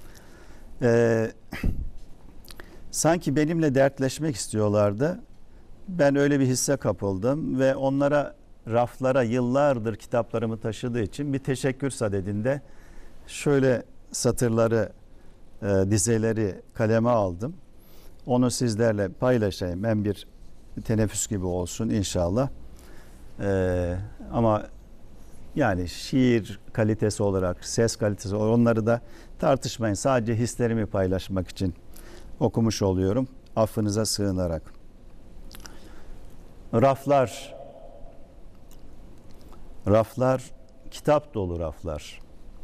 Sanki benimle dertleşmek istiyorlardı. Ben öyle bir hisse kapıldım ve onlara, raflara yıllardır kitaplarımı taşıdığı için bir teşekkür sadedinde şöyle satırları dizeleri kaleme aldım. Onu sizlerle paylaşayım. Hem bir teneffüs gibi olsun inşallah. Ama yani şiir kalitesi olarak, ses kalitesi olarak onları da tartışmayın. Sadece hislerimi paylaşmak için okumuş oluyorum. Affınıza sığınarak. Raflar, kitap dolu raflar.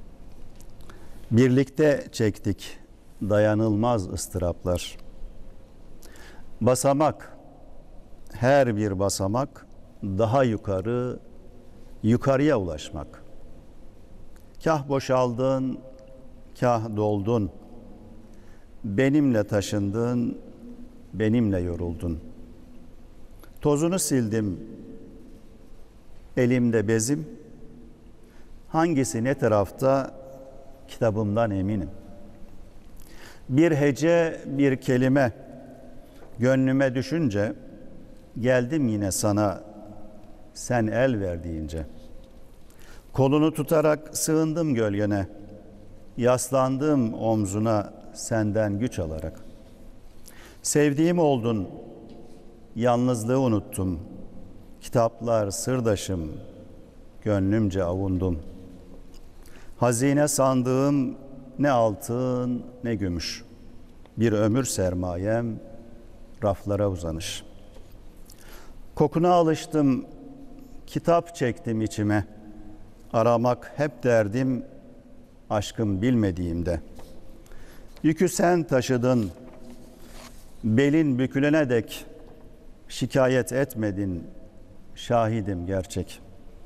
Birlikte çektik dayanılmaz ıstıraplar. Basamak, her bir basamak daha yukarıya ulaşmak. Kah boşaldın, kah doldun. Benimle taşındın, benimle yoruldun. Tozunu sildim, elimde bezim. Hangisi ne tarafta, kitabımdan eminim. Bir hece, bir kelime gönlüme düşünce, geldim yine sana, sen el ver deyince. Kolunu tutarak sığındım gölgene, yaslandım omzuna senden güç alarak. Sevdiğim oldun, yalnızlığı unuttum. Kitaplar sırdaşım, gönlümce avundum. Hazine sandığım ne altın ne gümüş. Bir ömür sermayem, raflara uzanış. Kokuna alıştım, kitap çektim içime. Aramak hep derdim, aşkım bilmediğimde. Yükü sen taşıdın, belin bükülene dek. Şikayet etmedin, şahidim gerçek.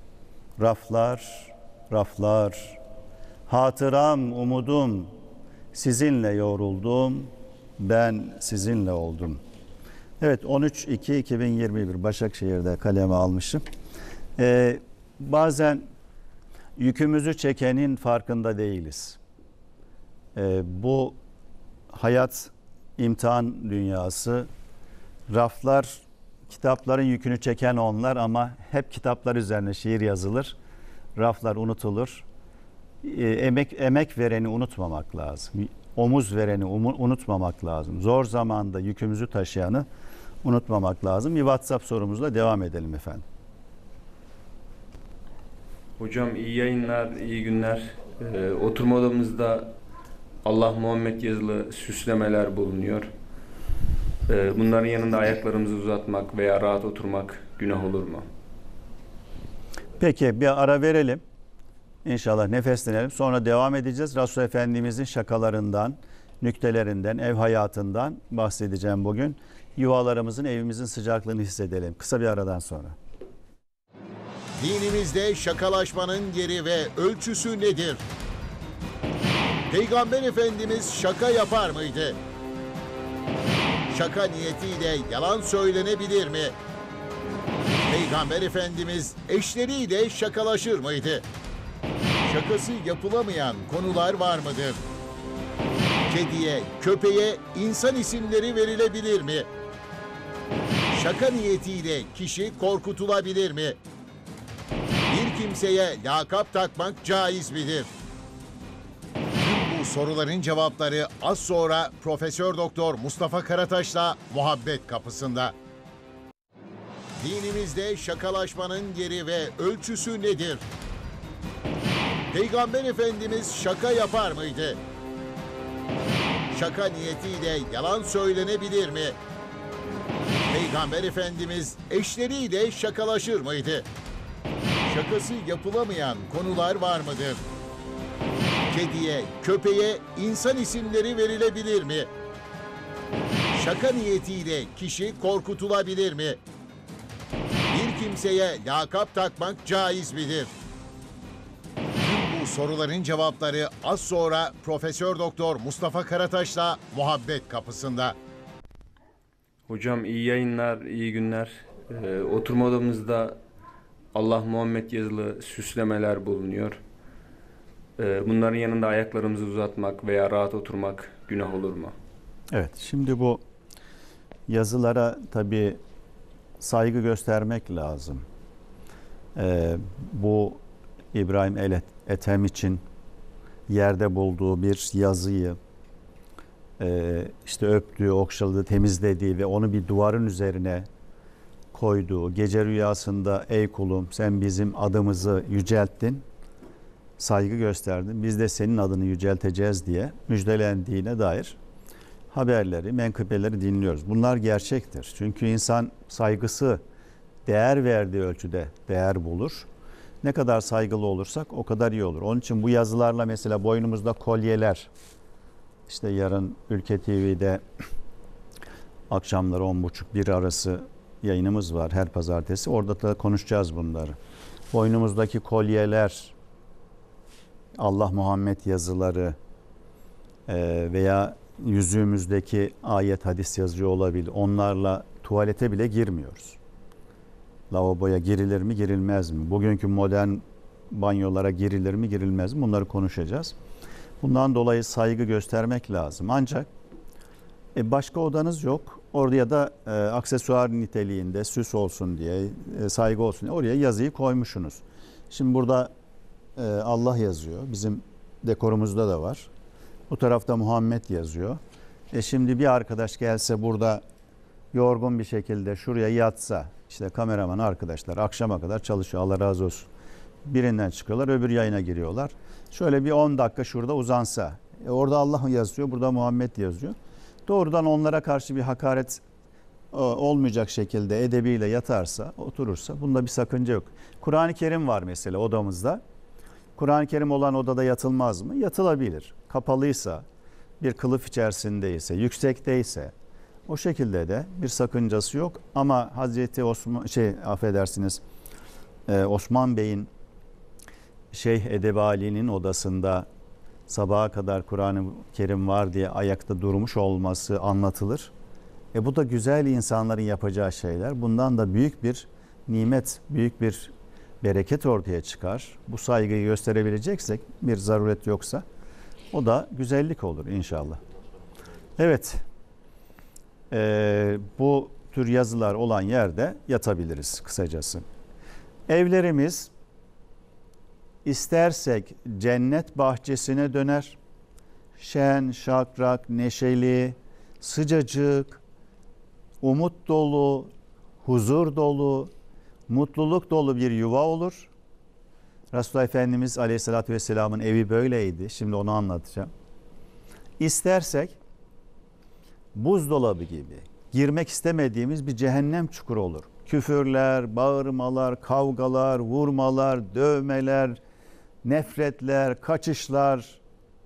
Raflar, hatıram, umudum, sizinle yoruldum, ben sizinle oldum. Evet, 13-2-2021 Başakşehir'de kaleme almışım. Bazen yükümüzü çekenin farkında değiliz. Bu hayat imtihan dünyası. Raflar, kitapların yükünü çeken onlar ama hep kitaplar üzerine şiir yazılır. Raflar unutulur. Emek vereni unutmamak lazım. Omuz vereni unutmamak lazım. Zor zamanda yükümüzü taşıyanı unutmamak lazım. Bir WhatsApp sorumuzla devam edelim efendim. Hocam iyi yayınlar, iyi günler. Oturma odamızda Allah Muhammed yazılı süslemeler bulunuyor. Bunların yanında ayaklarımızı uzatmak veya rahat oturmak günah olur mu? Peki bir ara verelim. İnşallah nefeslenelim. Sonra devam edeceğiz. Resul Efendimizin şakalarından, nüktelerinden, ev hayatından bahsedeceğim bugün. Yuvalarımızın, evimizin sıcaklığını hissedelim. Kısa bir aradan sonra. Dinimizde şakalaşmanın yeri ve ölçüsü nedir? Peygamber Efendimiz şaka yapar mıydı? Şaka niyetiyle yalan söylenebilir mi? Peygamber Efendimiz eşleriyle şakalaşır mıydı? Şakası yapılamayan konular var mıdır? Kediye, köpeğe insan isimleri verilebilir mi? Şaka niyetiyle kişi korkutulabilir mi? Bir kimseye lakap takmak caiz midir? Tüm bu soruların cevapları az sonra Profesör Doktor Mustafa Karataş'la Muhabbet Kapısı'nda. Dinimizde şakalaşmanın yeri ve ölçüsü nedir? Peygamber Efendimiz şaka yapar mıydı? Şaka niyetiyle yalan söylenebilir mi? Peygamber Efendimiz eşleriyle şakalaşır mıydı? Şakası yapılamayan konular var mıdır? Kediye, köpeğe insan isimleri verilebilir mi? Şaka niyetiyle kişi korkutulabilir mi? Bir kimseye lakap takmak caiz midir? Tüm bu soruların cevapları az sonra Profesör Doktor Mustafa Karataş'la Muhabbet Kapısı'nda. Hocam iyi yayınlar, iyi günler. Oturma odamızda Allah Muhammed yazılı süslemeler bulunuyor. Bunların yanında ayaklarımızı uzatmak veya rahat oturmak günah olur mu? Evet, şimdi bu yazılara tabii saygı göstermek lazım. Bu İbrahim Ethem için yerde bulduğu bir yazıyı işte öptüğü, okşaladığı, temizlediği ve onu bir duvarın üzerine koyduğu, gece rüyasında ey kulum sen bizim adımızı yücelttin, saygı gösterdin, biz de senin adını yücelteceğiz diye müjdelendiğine dair haberleri, menkıbeleri dinliyoruz. Bunlar gerçektir. Çünkü insan saygısı değer verdiği ölçüde değer bulur. Ne kadar saygılı olursak o kadar iyi olur. Onun için bu yazılarla mesela boynumuzda kolyeler, işte yarın Ülke TV'de akşamları 10.30-1 arası yayınımız var her pazartesi. Orada da konuşacağız bunları. Boynumuzdaki kolyeler, Allah Muhammed yazıları veya yüzüğümüzdeki ayet hadis yazıyor olabilir. Onlarla tuvalete bile girmiyoruz. Lavaboya girilir mi girilmez mi? Bugünkü modern banyolara girilir mi girilmez mi? Bunları konuşacağız. Bundan dolayı saygı göstermek lazım. Ancak başka odanız yok. Oraya da aksesuar niteliğinde süs olsun diye, saygı olsun diye oraya yazıyı koymuşsunuz. Şimdi burada Allah yazıyor. Bizim dekorumuzda da var. Bu tarafta Muhammed yazıyor. Şimdi bir arkadaş gelse burada yorgun bir şekilde şuraya yatsa, işte kameraman arkadaşlar akşama kadar çalışıyor, Allah razı olsun. Birinden çıkıyorlar, öbür yayına giriyorlar. Şöyle bir 10 dakika şurada uzansa, orada Allah yazıyor, burada Muhammed yazıyor. Doğrudan onlara karşı bir hakaret olmayacak şekilde edebiyle yatarsa, oturursa bunda bir sakınca yok. Kur'an-ı Kerim var mesela odamızda. Kur'an-ı Kerim olan odada yatılmaz mı? Yatılabilir. Kapalıysa, bir kılıf içerisindeyse, yüksekteyse o şekilde de bir sakıncası yok. Ama Hazreti Osman Bey'in Şeyh Edebali'nin odasında sabaha kadar Kur'an-ı Kerim var diye ayakta durmuş olması anlatılır. Bu da güzel insanların yapacağı şeyler. Bundan da büyük bir nimet, büyük bir bereket ortaya çıkar. Bu saygıyı gösterebileceksek, bir zaruret yoksa o da güzellik olur inşallah. Evet, bu tür yazılar olan yerde yatabiliriz kısacası. Evlerimiz istersek cennet bahçesine döner. Şen, şakrak, neşeli, sıcacık, umut dolu, huzur dolu, mutluluk dolu bir yuva olur. Resulullah Efendimiz Aleyhisselatü Vesselam'ın evi böyleydi. Şimdi onu anlatacağım. İstersek buzdolabı gibi girmek istemediğimiz bir cehennem çukuru olur. Küfürler, bağırmalar, kavgalar, vurmalar, dövmeler, nefretler, kaçışlar.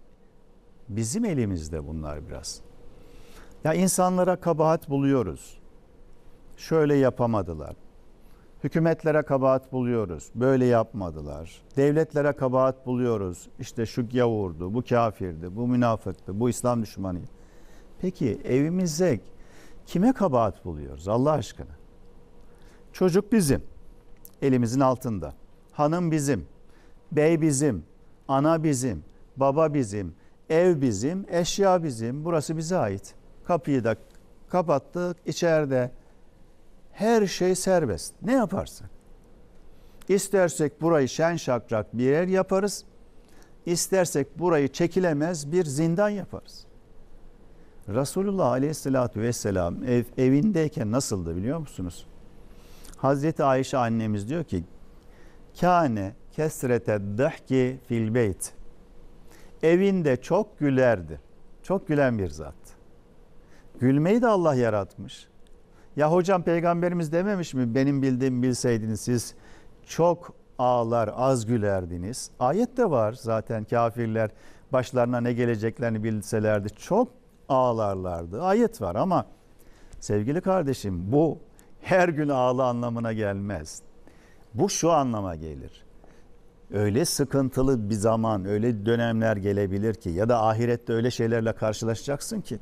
Bizim elimizde bunlar biraz. Ya insanlara kabahat buluyoruz. Şöyle yapamadılar. Hükümetlere kabahat buluyoruz. Böyle yapmadılar. Devletlere kabahat buluyoruz. İşte şu gavurdu, bu kafirdi, bu münafıktı, bu İslam düşmanıydı. Peki evimize kime kabahat buluyoruz Allah aşkına? Çocuk bizim, elimizin altında. Hanım bizim, bey bizim, ana bizim, baba bizim, ev bizim, eşya bizim. Burası bize ait. Kapıyı da kapattık, içeride her şey serbest. Ne yaparsak. İstersek burayı şen şakrak bir yer yaparız. İstersek burayı çekilemez bir zindan yaparız. Resulullah Aleyhisselatü Vesselam evindeyken nasıldı biliyor musunuz? Hazreti Ayşe annemiz diyor ki kâne kesrete dahki fil beyt. Evinde çok gülerdi. Çok gülen bir zat. Gülmeyi de Allah yaratmış. Ya hocam peygamberimiz dememiş mi? Benim bildiğimi bilseydiniz siz çok ağlar az gülerdiniz. Ayette var zaten kafirler başlarına ne geleceklerini bilselerdi çok ağlarlardı. Ayet var ama sevgili kardeşim bu her gün ağla anlamına gelmez. Bu şu anlama gelir. Öyle sıkıntılı bir zaman, öyle dönemler gelebilir ki ya da ahirette öyle şeylerle karşılaşacaksın ki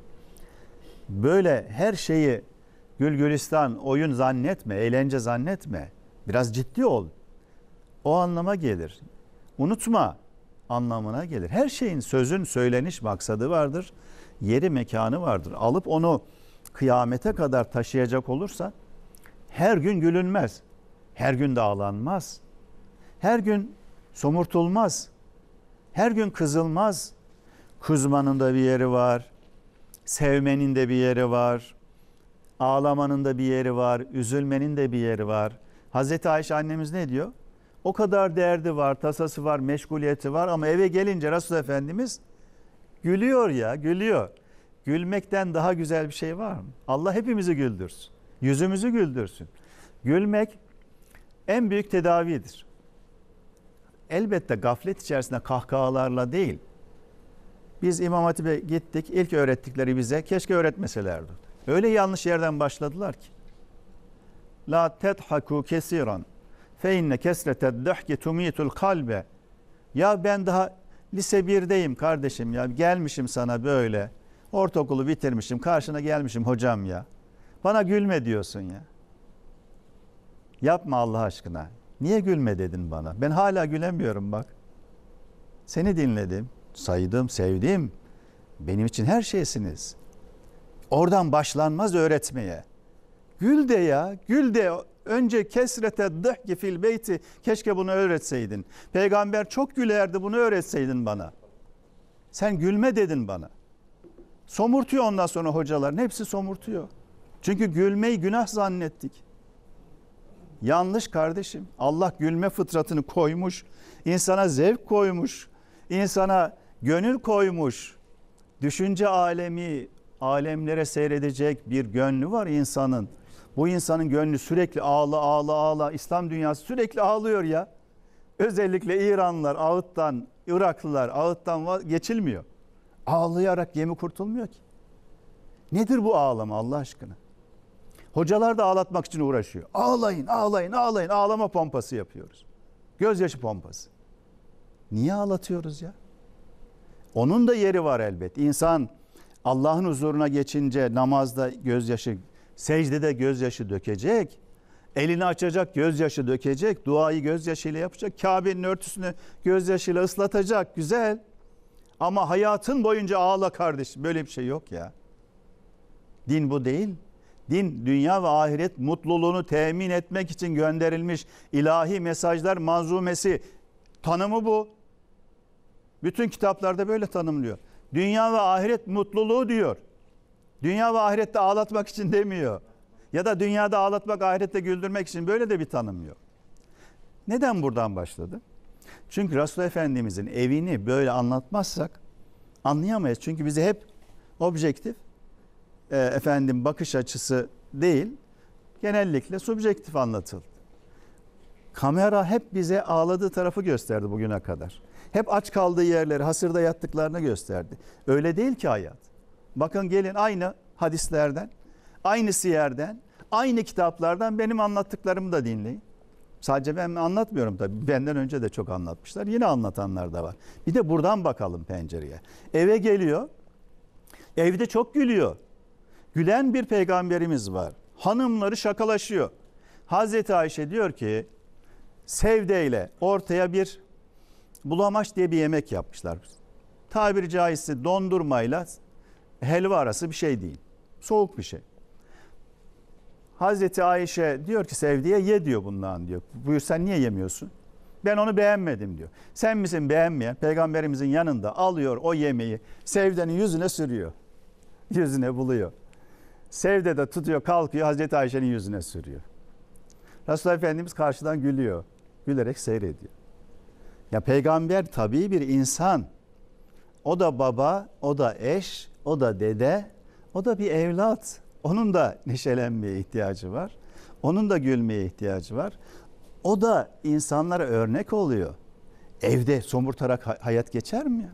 böyle her şeyi gül gülistan, oyun zannetme, eğlence zannetme. Biraz ciddi ol. O anlama gelir. Unutma anlamına gelir. Her şeyin sözün söyleniş maksadı vardır. Yeri mekanı vardır. Alıp onu kıyamete kadar taşıyacak olursa her gün gülünmez. Her gün de ağlanmaz. Her gün somurtulmaz. Her gün kızılmaz. Kızmanın da bir yeri var. Sevmenin de bir yeri var. Ağlamanın da bir yeri var. Üzülmenin de bir yeri var. Hazreti Ayşe annemiz ne diyor? O kadar derdi var, tasası var, meşguliyeti var ama eve gelince Resul Efendimiz gülüyor ya, gülüyor. Gülmekten daha güzel bir şey var mı? Allah hepimizi güldürsün. Yüzümüzü güldürsün. Gülmek en büyük tedavidir. Elbette gaflet içerisinde kahkahalarla değil. Biz İmam Hatip'e gittik, ilk öğrettikleri bize keşke öğretmeselerdi. Öyle yanlış yerden başladılar ki. La tedhaku kesiran fe inne kesreted dahki tumitul kalbe. Ya ben daha lise 1'deyim kardeşim ya, gelmişim sana böyle. Ortaokulu bitirmişim, karşına gelmişim hocam ya. Bana gülme diyorsun ya. Yapma Allah aşkına. Niye gülme dedin bana? Ben hala gülemiyorum bak. Seni dinledim, saydım, sevdim. Benim için her şeysiniz. Oradan başlanmaz öğretmeye. Gül de ya, gül de. Önce kesrete dehki fil beyti. Keşke bunu öğretseydin. Peygamber çok gülerdi, bunu öğretseydin bana. Sen gülme dedin bana. Somurtuyor ondan sonra hocaların. Hepsi somurtuyor. Çünkü gülmeyi günah zannettik. Yanlış kardeşim. Allah gülme fıtratını koymuş. İnsana zevk koymuş. İnsana gönül koymuş. Düşünce alemi, alemlere seyredecek bir gönlü var insanın. Bu insanın gönlü sürekli ağla ağla ağla. İslam dünyası sürekli ağlıyor ya. Özellikle İranlılar ağıttan, Iraklılar ağıttan geçilmiyor. Ağlayarak gemi kurtulmuyor ki. Nedir bu ağlama Allah aşkına? Hocalar da ağlatmak için uğraşıyor. Ağlayın, ağlayın, ağlayın. Ağlama pompası yapıyoruz. Gözyaşı pompası. Niye ağlatıyoruz ya? Onun da yeri var elbet. İnsan Allah'ın huzuruna geçince namazda gözyaşı, secdede gözyaşı dökecek. Elini açacak, gözyaşı dökecek. Duayı gözyaşıyla yapacak. Kabe'nin örtüsünü gözyaşıyla ıslatacak. Güzel. Ama hayatın boyunca ağla kardeşim. Böyle bir şey yok ya. Din bu değil. Din dünya ve ahiret mutluluğunu temin etmek için gönderilmiş ilahi mesajlar manzumesi. Tanımı bu. Bütün kitaplarda böyle tanımlıyor. Dünya ve ahiret mutluluğu diyor. Dünya ve ahirette ağlatmak için demiyor. Ya da dünyada ağlatmak, ahirette güldürmek için, böyle de bir tanım yok. Neden buradan başladı? Çünkü Resul Efendimizin evini böyle anlatmazsak anlayamayız. Çünkü bize hep objektif, bakış açısı değil, genellikle subjektif anlatıldı. Kamera hep bize ağladığı tarafı gösterdi bugüne kadar. Hep aç kaldığı yerleri, hasırda yattıklarını gösterdi. Öyle değil ki hayat. Bakın gelin aynı hadislerden, aynı siyerden, aynı kitaplardan benim anlattıklarımı da dinleyin. Sadece ben anlatmıyorum tabii. Benden önce de çok anlatmışlar. Yine anlatanlar da var. Bir de buradan bakalım pencereye. Eve geliyor. Evde çok gülüyor. Gülen bir peygamberimiz var. Hanımları şakalaşıyor. Hazreti Ayşe diyor ki sevdeyle ortaya bir bulamaç diye bir yemek yapmışlar. Tabiri caizse dondurmayla helva arası bir şey değil. Soğuk bir şey. Hazreti Ayşe diyor ki Sevdi'ye ye diyor bundan diyor. Buyur sen niye yemiyorsun? Ben onu beğenmedim diyor. Sen misin beğenmeyen? Peygamberimizin yanında alıyor o yemeği Sevde'nin yüzüne sürüyor. Yüzüne buluyor. Sevde de tutuyor kalkıyor Hazreti Ayşe'nin yüzüne sürüyor. Resulullah Efendimiz karşıdan gülüyor. Gülerek seyrediyor. Ya peygamber tabii bir insan. O da baba, o da eş, o da dede, o da bir evlat. Onun da neşelenmeye ihtiyacı var. Onun da gülmeye ihtiyacı var. O da insanlara örnek oluyor. Evde somurtarak hayat geçer mi ya?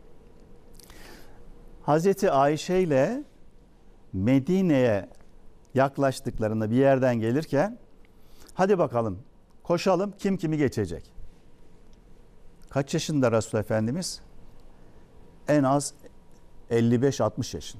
Hazreti Ayşe ile Medine'ye yaklaştıklarında bir yerden gelirken hadi bakalım koşalım kim kimi geçecek? Kaç yaşında Resulullah Efendimiz? En az 55-60 yaşında.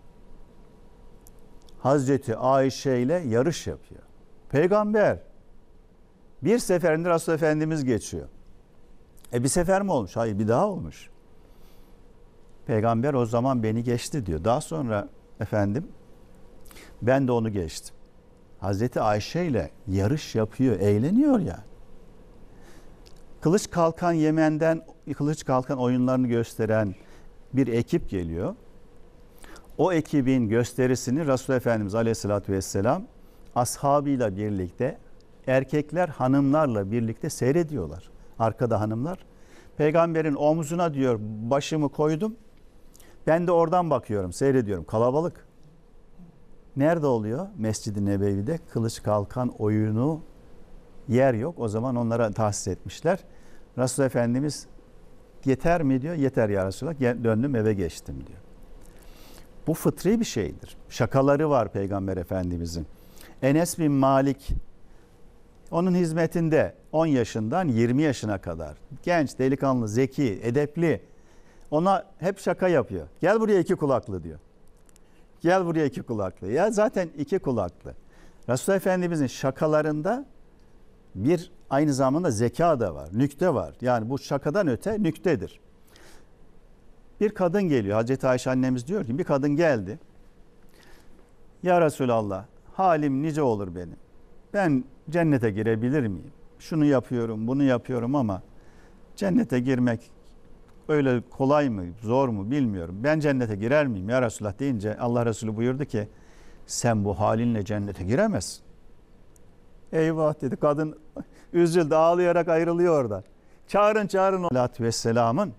Hazreti Ayşe ile yarış yapıyor. Peygamber bir seferinde Resulullah Efendimiz geçiyor. Bir sefer mi olmuş? Hayır, bir daha olmuş. Peygamber o zaman beni geçti diyor. Daha sonra efendim ben de onu geçtim. Hazreti Ayşe ile yarış yapıyor, eğleniyor ya. Kılıç Kalkan Yemen'den Kılıç Kalkan oyunlarını gösteren bir ekip geliyor. O ekibin gösterisini Resulullah Efendimiz Aleyhisselatü Vesselam ashabıyla birlikte, erkekler hanımlarla birlikte seyrediyorlar. Arkada hanımlar. Peygamberin omzuna diyor başımı koydum. Ben de oradan bakıyorum, seyrediyorum. Kalabalık. Nerede oluyor? Mescid-i Nebevi'de kılıç kalkan oyunu, yer yok. O zaman onlara tahsis etmişler. Resulullah Efendimiz yeter mi diyor. Yeter ya Resulullah. Döndüm eve geçtim diyor. Bu fıtri bir şeydir. Şakaları var Peygamber Efendimizin. Enes bin Malik onun hizmetinde 10 yaşından 20 yaşına kadar genç, delikanlı, zeki, edepli. Ona hep şaka yapıyor. Gel buraya 2 kulaklı diyor. Gel buraya 2 kulaklı. Ya zaten 2 kulaklı. Resulullah Efendimizin şakalarında bir aynı zamanda zeka da var, nükte var. Yani bu şakadan öte nüktedir. Bir kadın geliyor. Hazreti Ayşe annemiz diyor ki bir kadın geldi. Ya Resulallah, halim nice olur benim. Ben cennete girebilir miyim? Şunu yapıyorum, bunu yapıyorum ama cennete girmek öyle kolay mı, zor mu bilmiyorum. Ben cennete girer miyim ya Resulallah deyince Allah Resulü buyurdu ki sen bu halinle cennete giremezsin. Eyvah dedi. Kadın üzüldü, ağlayarak ayrılıyor oradan. Çağırın Aleyhisselatü Vesselam'ın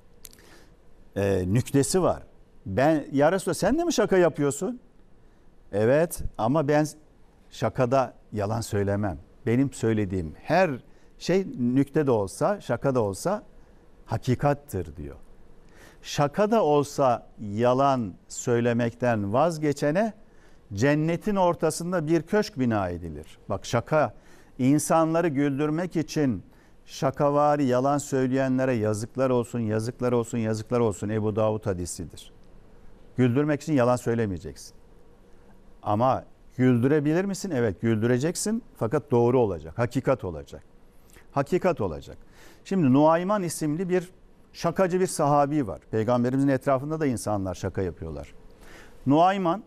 nüktesi var. Ben ya Resulallah sen de mi şaka yapıyorsun? Evet ama ben şakada yalan söylemem. Benim söylediğim her şey nükte de olsa, şaka da olsa hakikattir diyor. Şaka da olsa yalan söylemekten vazgeçene cennetin ortasında bir köşk bina edilir. Bak şaka, insanları güldürmek için şakavari yalan söyleyenlere yazıklar olsun, yazıklar olsun, yazıklar olsun. Ebu Davud hadisidir. Güldürmek için yalan söylemeyeceksin. Ama güldürebilir misin? Evet güldüreceksin fakat doğru olacak, hakikat olacak. Hakikat olacak. Şimdi Nuayman isimli bir şakacı bir sahabi var. Peygamberimizin etrafında da insanlar şaka yapıyorlar. Nuayman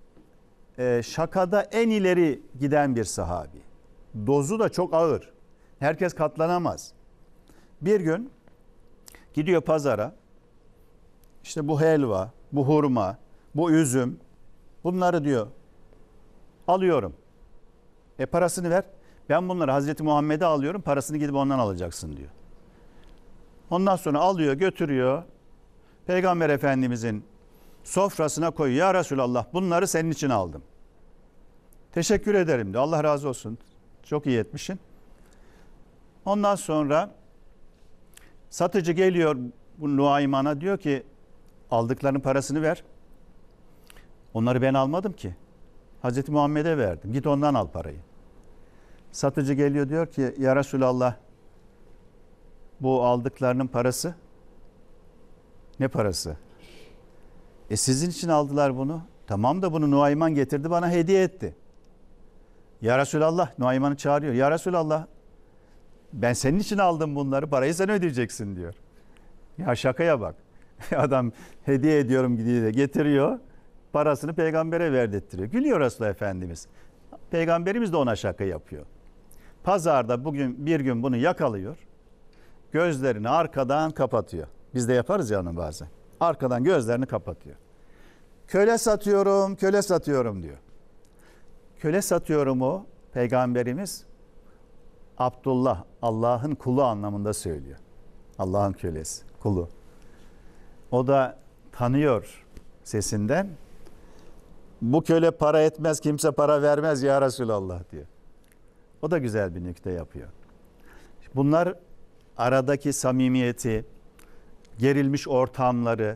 şakada en ileri giden bir sahabi. Dozu da çok ağır. Herkes katlanamaz. Bir gün gidiyor pazara. İşte bu helva, bu hurma, bu üzüm bunları diyor alıyorum. Parasını ver. Ben bunları Hazreti Muhammed'e alıyorum. Parasını gidip ondan alacaksın diyor. Ondan sonra alıyor götürüyor. Peygamber Efendimizin sofrasına koyuyor. Ya Resulallah bunları senin için aldım. Teşekkür ederim diyor. Allah razı olsun. Çok iyi etmişsin. Ondan sonra satıcı geliyor bu Nuayman'a diyor ki aldıklarının parasını ver. Onları ben almadım ki. Hazreti Muhammed'e verdim. Git ondan al parayı. Satıcı geliyor diyor ki ya Resulallah bu aldıklarının parası ne parası? Sizin için aldılar bunu. Tamam da bunu Nuayman getirdi bana hediye etti. Ya Resulallah Nuayman'ı çağırıyor. Ya Resulallah ben senin için aldım bunları parayı sen ödeyeceksin diyor. Ya şakaya bak. Adam hediye ediyorum gidiyor getiriyor. Parasını peygambere verdirtiyor. Gülüyor Resulullah Efendimiz. Peygamberimiz de ona şaka yapıyor. Pazarda bugün bir gün bunu yakalıyor. Gözlerini arkadan kapatıyor. Biz de yaparız ya onu bazen. Arkadan gözlerini kapatıyor. Köle satıyorum, köle satıyorum diyor. Köle satıyorum o peygamberimiz Abdullah, Allah'ın kulu anlamında söylüyor. Allah'ın kölesi, kulu. O da tanıyor sesinden. Bu köle para etmez, kimse para vermez ya Resulallah diyor. O da güzel bir nükte yapıyor. Bunlar aradaki samimiyeti, gerilmiş ortamları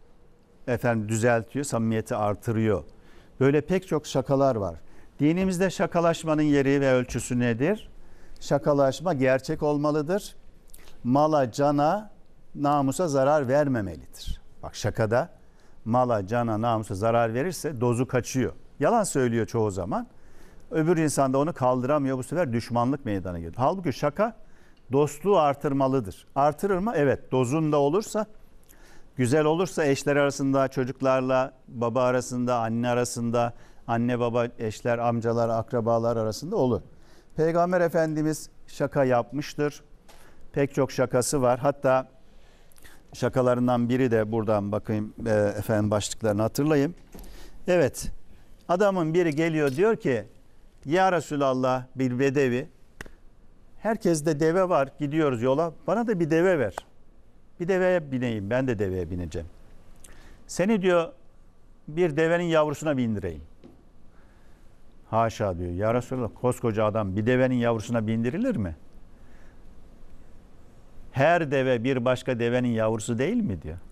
düzeltiyor, samimiyeti artırıyor. Böyle pek çok şakalar var. Dinimizde şakalaşmanın yeri ve ölçüsü nedir? Şakalaşma gerçek olmalıdır. Mala, cana, namusa zarar vermemelidir. Bak şakada mala, cana, namusa zarar verirse dozu kaçıyor. Yalan söylüyor çoğu zaman. Öbür insan da onu kaldıramıyor. Bu sefer düşmanlık meydana geliyor. Halbuki şaka dostluğu artırmalıdır. Artırır mı? Evet. Dozunda olursa, güzel olursa eşler arasında, çocuklarla baba arasında, anne arasında, anne baba, eşler, amcalar, akrabalar arasında olur. Peygamber Efendimiz şaka yapmıştır. Pek çok şakası var. Hatta şakalarından biri de buradan bakayım, efendim başlıklarını hatırlayayım. Evet, adamın biri geliyor diyor ki ya Resulallah, bir bedevi, herkes de deve var, gidiyoruz yola, bana da bir deve ver. Bir deveye bineyim, ben de deveye bineceğim. Seni diyor bir devenin yavrusuna bindireyim. Haşa diyor. Ya Resulallah, koskoca adam bir devenin yavrusuna bindirilir mi? Her deve bir başka devenin yavrusu değil mi diyor.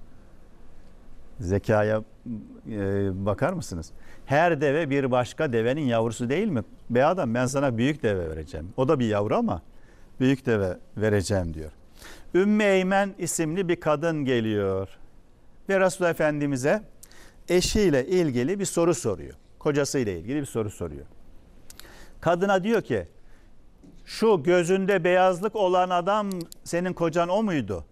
Zekaya bakar mısınız? Her deve bir başka devenin yavrusu değil mi? Be adam, ben sana büyük deve vereceğim. O da bir yavru ama büyük deve vereceğim diyor. Ümmü Eymen isimli bir kadın geliyor. Ve Resulullah Efendimiz'e eşiyle ilgili bir soru soruyor. Kocasıyla ilgili bir soru soruyor. Kadına diyor ki, şu gözünde beyazlık olan adam senin kocan o muydu?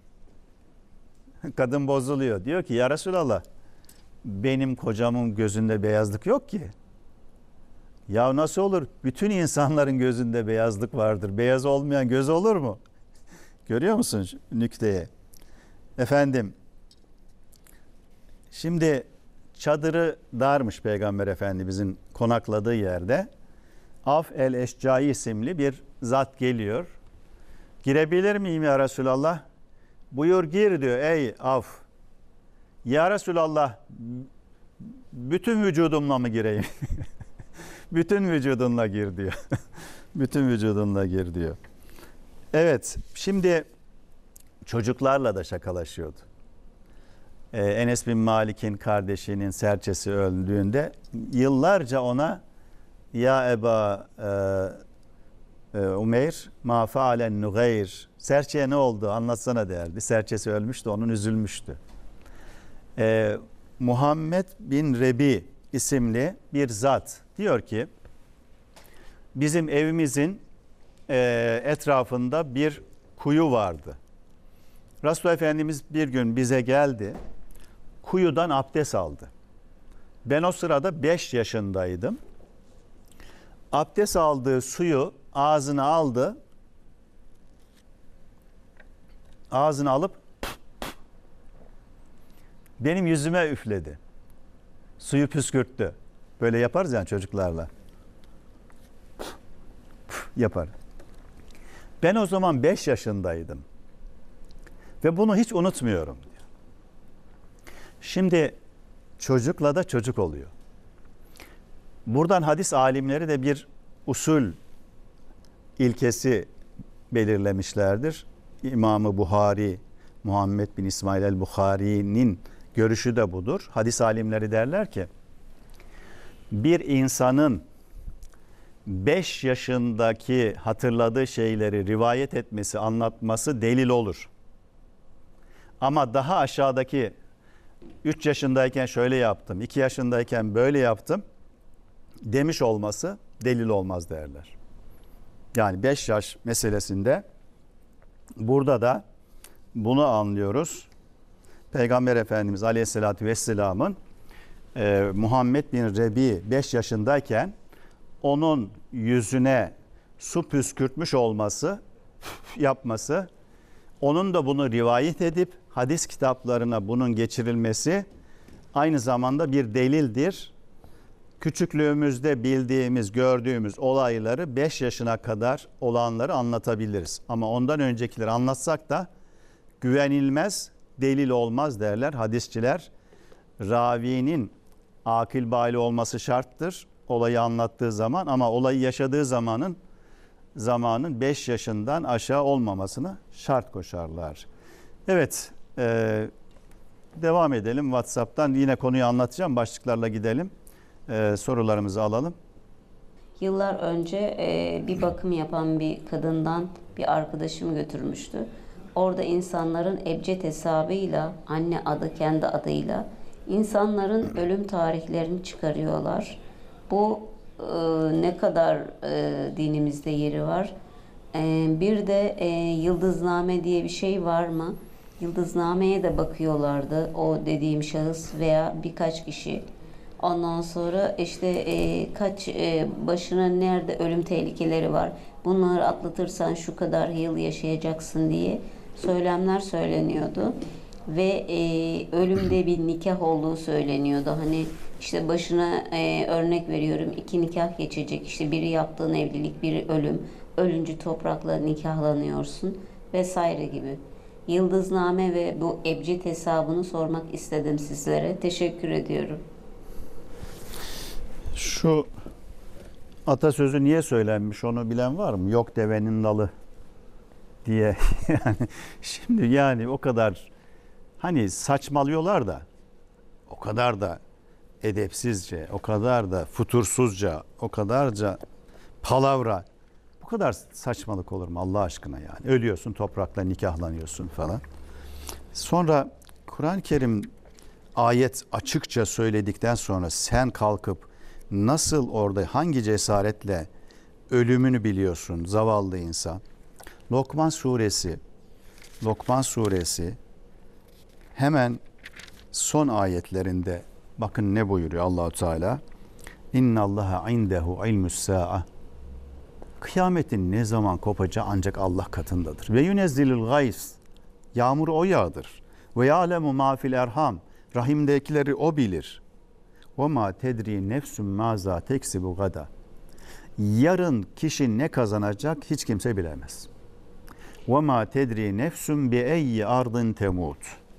Kadın bozuluyor. Diyor ki ya Resulallah, benim kocamın gözünde beyazlık yok ki. Ya nasıl olur? Bütün insanların gözünde beyazlık vardır. Beyaz olmayan göz olur mu? Görüyor musun nükteye? Efendim, şimdi çadırı darmış Peygamber Efendimizin konakladığı yerde. Af el-Eşcai isimli bir zat geliyor. Girebilir miyim ya Resulallah? Buyur gir diyor ey Af. Ya Resulallah, bütün vücudumla mı gireyim? Bütün vücudunla gir diyor. Bütün vücudunla gir diyor. Evet, şimdi çocuklarla da şakalaşıyordu. Enes bin Malik'in kardeşinin serçesi öldüğünde yıllarca ona ya Eba Umeyr ma faalen nugayr, serçeye ne oldu anlatsana derdi. Serçesi ölmüştü, onun üzülmüştü. Muhammed bin Rebi isimli bir zat diyor ki bizim evimizin etrafında bir kuyu vardı. Resulullah Efendimiz bir gün bize geldi, kuyudan abdest aldı. Ben o sırada 5 yaşındaydım. Abdest aldığı suyu ağzına aldı. Ağzına alıp benim yüzüme üfledi. Suyu püskürttü. Böyle yaparız yani çocuklarla. Yapar. Ben o zaman 5 yaşındaydım. Ve bunu hiç unutmuyorum. Şimdi çocukla da çocuk oluyor. Buradan hadis alimleri de bir usul ilkesi belirlemişlerdir. İmam-ı Buhari, Muhammed bin İsmail el-Buhari'nin görüşü de budur. Hadis alimleri derler ki, bir insanın 5 yaşındaki hatırladığı şeyleri rivayet etmesi, anlatması delil olur. Ama daha aşağıdaki 3 yaşındayken şöyle yaptım, 2 yaşındayken böyle yaptım demiş olması delil olmaz derler. Yani 5 yaş meselesinde burada da bunu anlıyoruz. Peygamber Efendimiz Aleyhisselatü Vesselam'ın Muhammed bin Rebi 5 yaşındayken onun yüzüne su püskürtmüş olması, yapması, onun da bunu rivayet edip hadis kitaplarına bunun geçirilmesi aynı zamanda bir delildir. Küçüklüğümüzde bildiğimiz, gördüğümüz olayları 5 yaşına kadar olanları anlatabiliriz. Ama ondan öncekileri anlatsak da güvenilmez, delil olmaz derler hadisçiler. Ravinin akil bali olması şarttır olayı anlattığı zaman, ama olayı yaşadığı zamanın 5 yaşından aşağı olmamasını şart koşarlar. Evet, devam edelim WhatsApp'tan. Yine konuyu anlatacağım, başlıklarla gidelim. Sorularımızı alalım. Yıllar önce bir bakım yapan bir kadından bir arkadaşım götürmüştü. Orada insanların ebced hesabıyla, anne adı kendi adıyla insanların ölüm tarihlerini çıkarıyorlar. Bu ne kadar dinimizde yeri var? Bir de yıldızname diye bir şey var mı? Yıldıznameye de bakıyorlardı o dediğim şahıs veya birkaç kişi. Ondan sonra işte kaç başına nerede ölüm tehlikeleri var. Bunları atlatırsan şu kadar yıl yaşayacaksın diye söylemler söyleniyordu ve ölümde bir nikah olduğu söyleniyordu. Hani işte başına örnek veriyorum 2 nikah geçecek, işte biri yaptığın evlilik, biri ölüm, ölünce toprakla nikahlanıyorsun vesaire gibi. Yıldızname ve bu ebced hesabını sormak istedim sizlere. Teşekkür ediyorum. Şu atasözü niye söylenmiş onu bilen var mı? Yok devenin dalı diye. Yani şimdi yani o kadar hani saçmalıyorlar da o kadar da edepsizce, o kadar da futursuzca, o kadarca palavra, bu kadar saçmalık olur mu Allah aşkına yani? Ölüyorsun, toprakla nikahlanıyorsun falan. Sonra Kur'an-ı Kerim ayet açıkça söyledikten sonra sen kalkıp nasıl orada hangi cesaretle ölümünü biliyorsun zavallı insan? Lokman suresi hemen son ayetlerinde bakın ne buyuruyor Allahu Teala? İnnallaha indehu ilmus sa'a. Kıyametin ne zaman kopacağı ancak Allah katındadır. Ve yunezzilul gays. Yağmuru o yağdır. Ve ya'lemu ma fil erham. Rahimdekileri o bilir. Ve ma tedri nefsün maza teksibu gada. Yarın kişi ne kazanacak hiç kimse bilemez. Ve ma tedri nefsün bi eyyi ardın temut.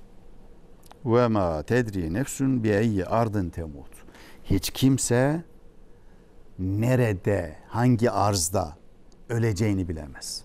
Ve ma tedri nefsün bi eyyi ardın temut. Hiç kimse nerede, hangi arzda öleceğini bilemez.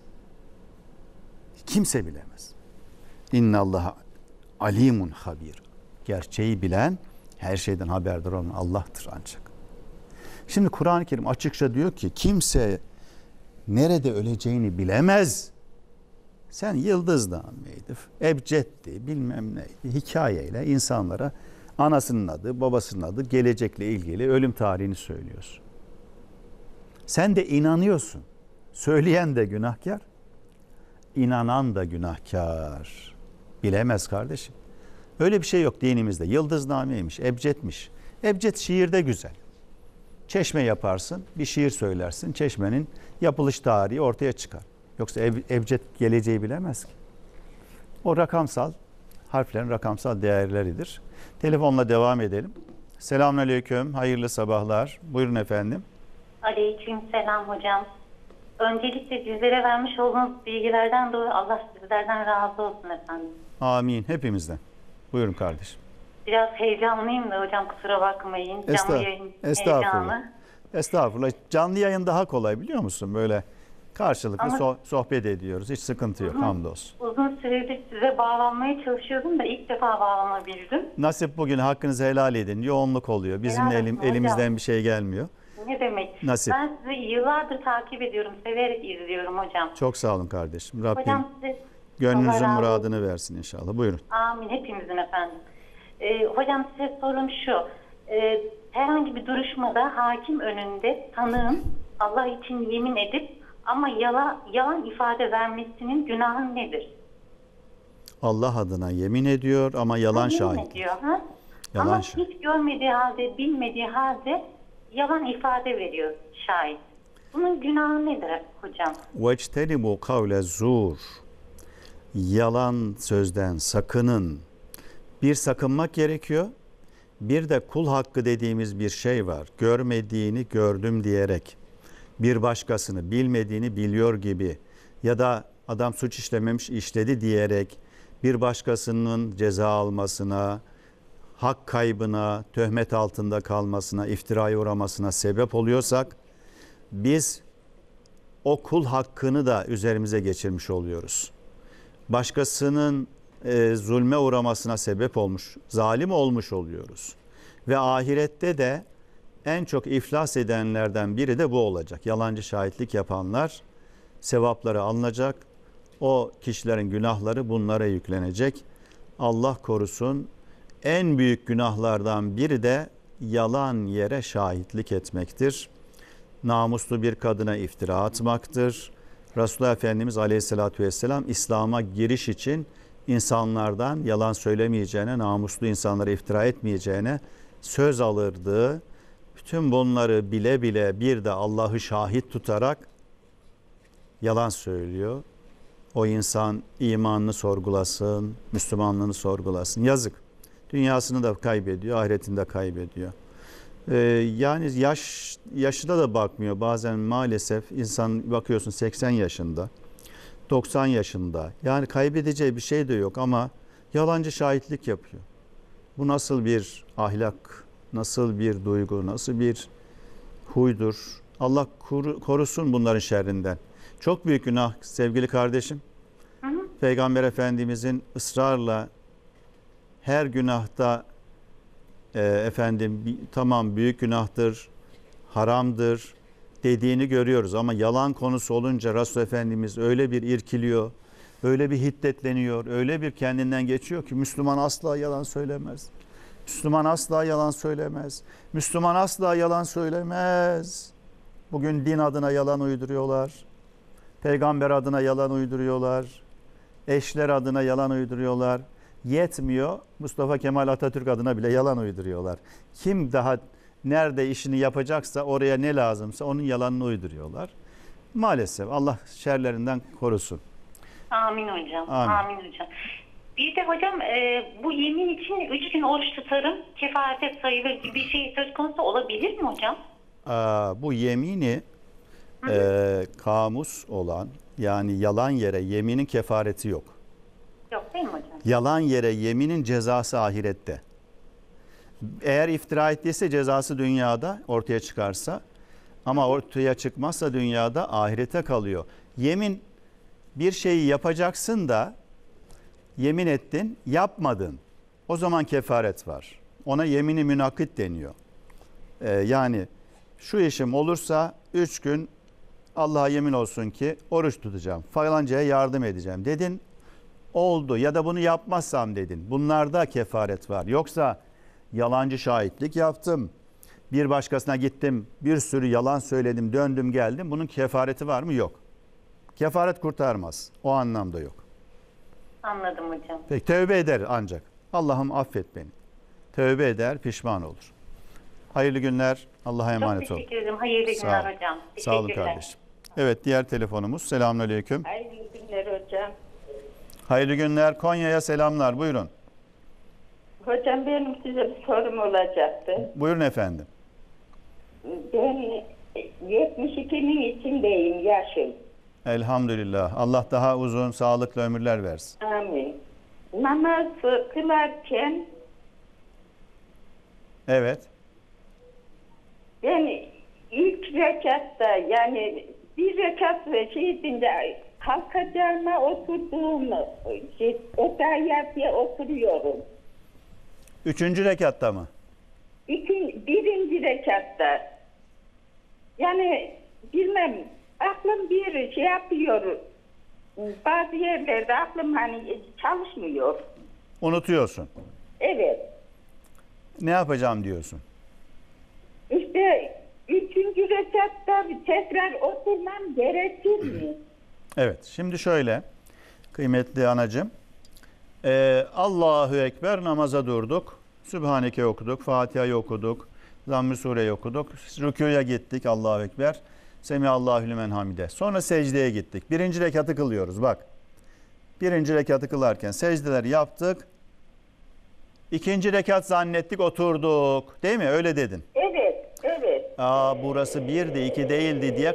Kimse bilemez. İnnallaha alimun habir. Gerçeği bilen, her şeyden haberdar olan Allah'tır ancak. Şimdi Kur'an-ı Kerim açıkça diyor ki kimse nerede öleceğini bilemez. Sen yıldıznameydi, ebcetti, bilmem neydi, hikayeyle insanlara anasının adı, babasının adı, gelecekle ilgili ölüm tarihini söylüyorsun. Sen de inanıyorsun. Söyleyen de günahkar, inanan da günahkar. Bilemez kardeşim. Öyle bir şey yok dinimizde. Yıldıznameymiş, ebcedmiş. Ebced şiirde güzel. Çeşme yaparsın, bir şiir söylersin. Çeşmenin yapılış tarihi ortaya çıkar. Yoksa ebced geleceği bilemez ki. O rakamsal, harflerin rakamsal değerleridir. Telefonla devam edelim. Selamünaleyküm, hayırlı sabahlar. Buyurun efendim. Aleykümselam hocam. Öncelikle bizlere vermiş olduğunuz bilgilerden dolayı Allah sizlerden razı olsun efendim. Amin. Hepimizden. Buyurun kardeşim. Biraz heyecanlıyım da hocam kusura bakmayın. Canlı yayın Estağfurullah. heyecanı. Estağfurullah. Canlı yayın daha kolay biliyor musun? Böyle karşılıklı sohbet ediyoruz. Hiç sıkıntı yok. Hamdolsun. Uzun süredir size bağlanmaya çalışıyordum da ilk defa bağlanabildim. Nasip bugün hakkınızı helal edin. Yoğunluk oluyor. Bizim elimizden bir şey gelmiyor. Ne demek? Nasip. Ben sizi yıllardır takip ediyorum. Severek izliyorum hocam. Çok sağ olun kardeşim. Rabbim Hocam size gönlünüzün muradını versin inşallah. Buyurun. Amin. Hepimizin efendim. Hocam size sorum şu. Herhangi bir duruşmada hakim önünde tanığın Allah için yemin edip ama yalan ifade vermesinin günahı nedir? Allah adına yemin ediyor ama yalan şahit. Ediyor, ha? Ama hiç görmediği halde, bilmediği halde yalan ifade veriyor şahit. Bunun günahı nedir hocam? وَاجْتَنِبُوا قَوْلَ الزُّورِ. Yalan sözden sakının. Bir sakınmak gerekiyor. Bir de kul hakkı dediğimiz bir şey var. Görmediğini gördüm diyerek, bir başkasını bilmediğini biliyor gibi ya da adam suç işlememiş işledi diyerek bir başkasının ceza almasına, hak kaybına, töhmet altında kalmasına, iftiraya uğramasına sebep oluyorsak biz o kul hakkını da üzerimize geçirmiş oluyoruz. Başkasının zulme uğramasına sebep olmuş, zalim olmuş oluyoruz. Ve ahirette de en çok iflas edenlerden biri de bu olacak. Yalancı şahitlik yapanlar sevapları alınacak. O kişilerin günahları bunlara yüklenecek. Allah korusun. En büyük günahlardan biri de yalan yere şahitlik etmektir. Namuslu bir kadına iftira atmaktır. Resulullah Efendimiz Aleyhisselatü Vesselam İslam'a giriş için insanlardan yalan söylemeyeceğine, namuslu insanlara iftira etmeyeceğine söz alırdı. Bütün bunları bile bile bir de Allah'ı şahit tutarak yalan söylüyor. O insan imanını sorgulasın, Müslümanlığını sorgulasın. Yazık. Dünyasını da kaybediyor, ahiretini de kaybediyor. Yani yaşına da bakmıyor. Bazen maalesef insan bakıyorsun 80 yaşında, 90 yaşında. Yani kaybedeceği bir şey de yok ama yalancı şahitlik yapıyor. Bu nasıl bir ahlak, nasıl bir duygu, nasıl bir huydur? Allah korusun bunların şerrinden. Çok büyük günah sevgili kardeşim. Peygamber Efendimizin ısrarla her günahta tamam büyük günahtır, haramdır dediğini görüyoruz. Ama yalan konusu olunca Resul Efendimiz öyle bir irkiliyor, öyle bir hiddetleniyor, öyle bir kendinden geçiyor ki Müslüman asla yalan söylemez. Müslüman asla yalan söylemez. Müslüman asla yalan söylemez. Bugün din adına yalan uyduruyorlar. Peygamber adına yalan uyduruyorlar. Eşler adına yalan uyduruyorlar. Yetmiyor. Mustafa Kemal Atatürk adına bile yalan uyduruyorlar. Kim daha nerede işini yapacaksa oraya ne lazımsa onun yalanını uyduruyorlar. Maalesef Allah şerlerinden korusun. Amin hocam. Amin. Amin hocam. Bir de hocam bu yemin için 3 gün oruç tutarım, kefarete sayılır gibi bir şey söz konusu olabilir mi hocam? Bu yemini kamus olan, yani yalan yere yeminin kefareti yok. Yok değil mi hocam? Yalan yere yeminin cezası ahirette. Eğer iftira ettiyse cezası dünyada ortaya çıkarsa, ama ortaya çıkmazsa dünyada ahirete kalıyor. Yemin, bir şeyi yapacaksın da yemin ettin, yapmadın. O zaman kefaret var. Ona yemini münakit deniyor. Yani şu işim olursa 3 gün Allah'a yemin olsun ki oruç tutacağım, falancaya yardım edeceğim dedin, oldu. Ya da bunu yapmazsam dedin. Bunlarda kefaret var. Yoksa yalancı şahitlik yaptım, bir başkasına gittim, bir sürü yalan söyledim, döndüm geldim, bunun kefareti var mı? Yok. Kefaret kurtarmaz. O anlamda yok. Anladım hocam. Peki tövbe eder ancak. Allah'ım affet beni. Tövbe eder, pişman olur. Hayırlı günler. Allah'a emanet olun. Çok teşekkür ederim. Hayırlı günler hocam. Sağ olun kardeşim. Evet, diğer telefonumuz. Selamünaleyküm. Hayırlı günler hocam. Hayırlı günler. Konya'ya selamlar. Buyurun. Hocam benim size bir sorum olacaktı. Buyurun efendim. Ben 72'nin içindeyim yaşım. Elhamdülillah. Allah daha uzun, sağlıklı ömürler versin. Amin. Namaz kılarken Evet. ben ilk rekatta yani bir rekat şeyinde kalkacağıma oturduğumu otayatıya oturuyorum. 3. rekatta mı? Birinci rekatta. Yani bilmem aklım bir şey yapıyor. Bazı yerlerde aklım hani çalışmıyor. Unutuyorsun. Evet. Ne yapacağım diyorsun? İşte 3. rekatta tekrar oturmam gerekir mi? Evet. Şimdi şöyle kıymetli anacığım. Allahu Ekber, namaza durduk. Sübhaneke okuduk. Fatiha'yı okuduk. Zamm-ı Sure'yi okuduk. Rükûya gittik. Allahu Ekber. Semihallahu limen hamide. Sonra secdeye gittik. 1. rekatı kılıyoruz bak. 1. rekatı kılarken secdeleri yaptık. 2. rekat zannettik, oturduk. Değil mi? Öyle dedin. Evet, evet. Burası 1'di, 2 değildi diye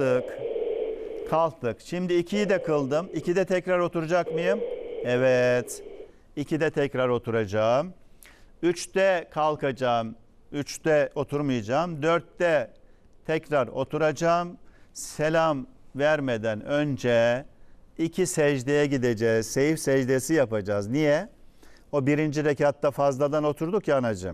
kalktık. Şimdi 2'yi de kıldım. 2'de tekrar oturacak mıyım? Evet. 2'de tekrar oturacağım. 3'te kalkacağım. 3'te oturmayacağım. 4'te tekrar oturacağım. Selam vermeden önce 2 secdeye gideceğiz. Seyif secdesi yapacağız. Niye? O 1. rekatta fazladan oturduk ya anacığım.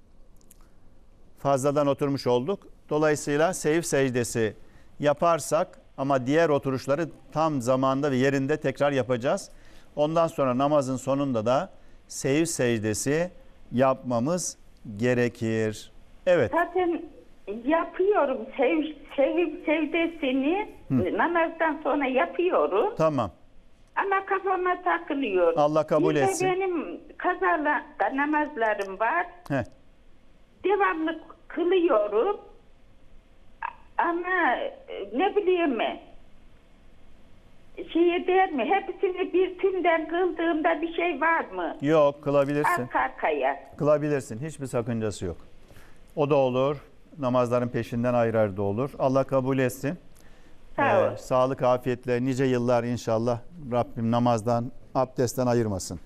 Fazladan oturmuş olduk. Dolayısıyla seyif secdesi yaparsak ama diğer oturuşları tam zamanda ve yerinde tekrar yapacağız. Ondan sonra namazın sonunda da seyif secdesi yapmamız gerekir. Evet. Zaten yapıyorum seyif secdesini namazdan sonra yapıyorum. Tamam. Ama kafama takılıyor. Allah kabul bir etsin. Bir de benim kazalı namazlarım var. Heh. Devamlı kılıyorum. Ama ne bileyim şey der mi? Hepsini bir tümden kıldığımda bir şey var mı? Yok, kılabilirsin. Arka arkaya. Kılabilirsin. Hiçbir sakıncası yok. O da olur. Namazların peşinden ayrı da olur. Allah kabul etsin. Sağ ol. Sağlık, afiyetle nice yıllar inşallah Rabbim namazdan, abdestten ayırmasın.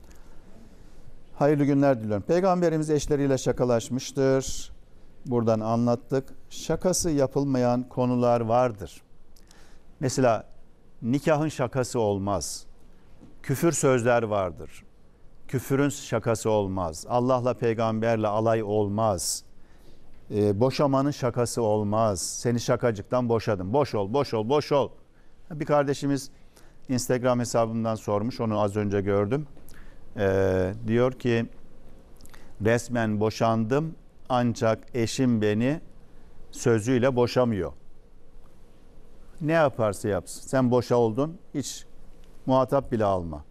Hayırlı günler diliyorum. Peygamberimiz eşleriyle şakalaşmıştır. Buradan anlattık. Şakası yapılmayan konular vardır. Mesela nikahın şakası olmaz. Küfür sözler vardır. Küfürün şakası olmaz. Allah'la peygamberle alay olmaz. Boşamanın şakası olmaz. Seni şakacıktan boşadım. Boş ol, boş ol, boş ol. Bir kardeşimiz Instagram hesabımdan sormuş. Onu az önce gördüm. Diyor ki resmen boşandım ancak eşim beni sözüyle boşamıyor. Ne yaparsa yapsın. Sen boşa oldun, hiç muhatap bile alma.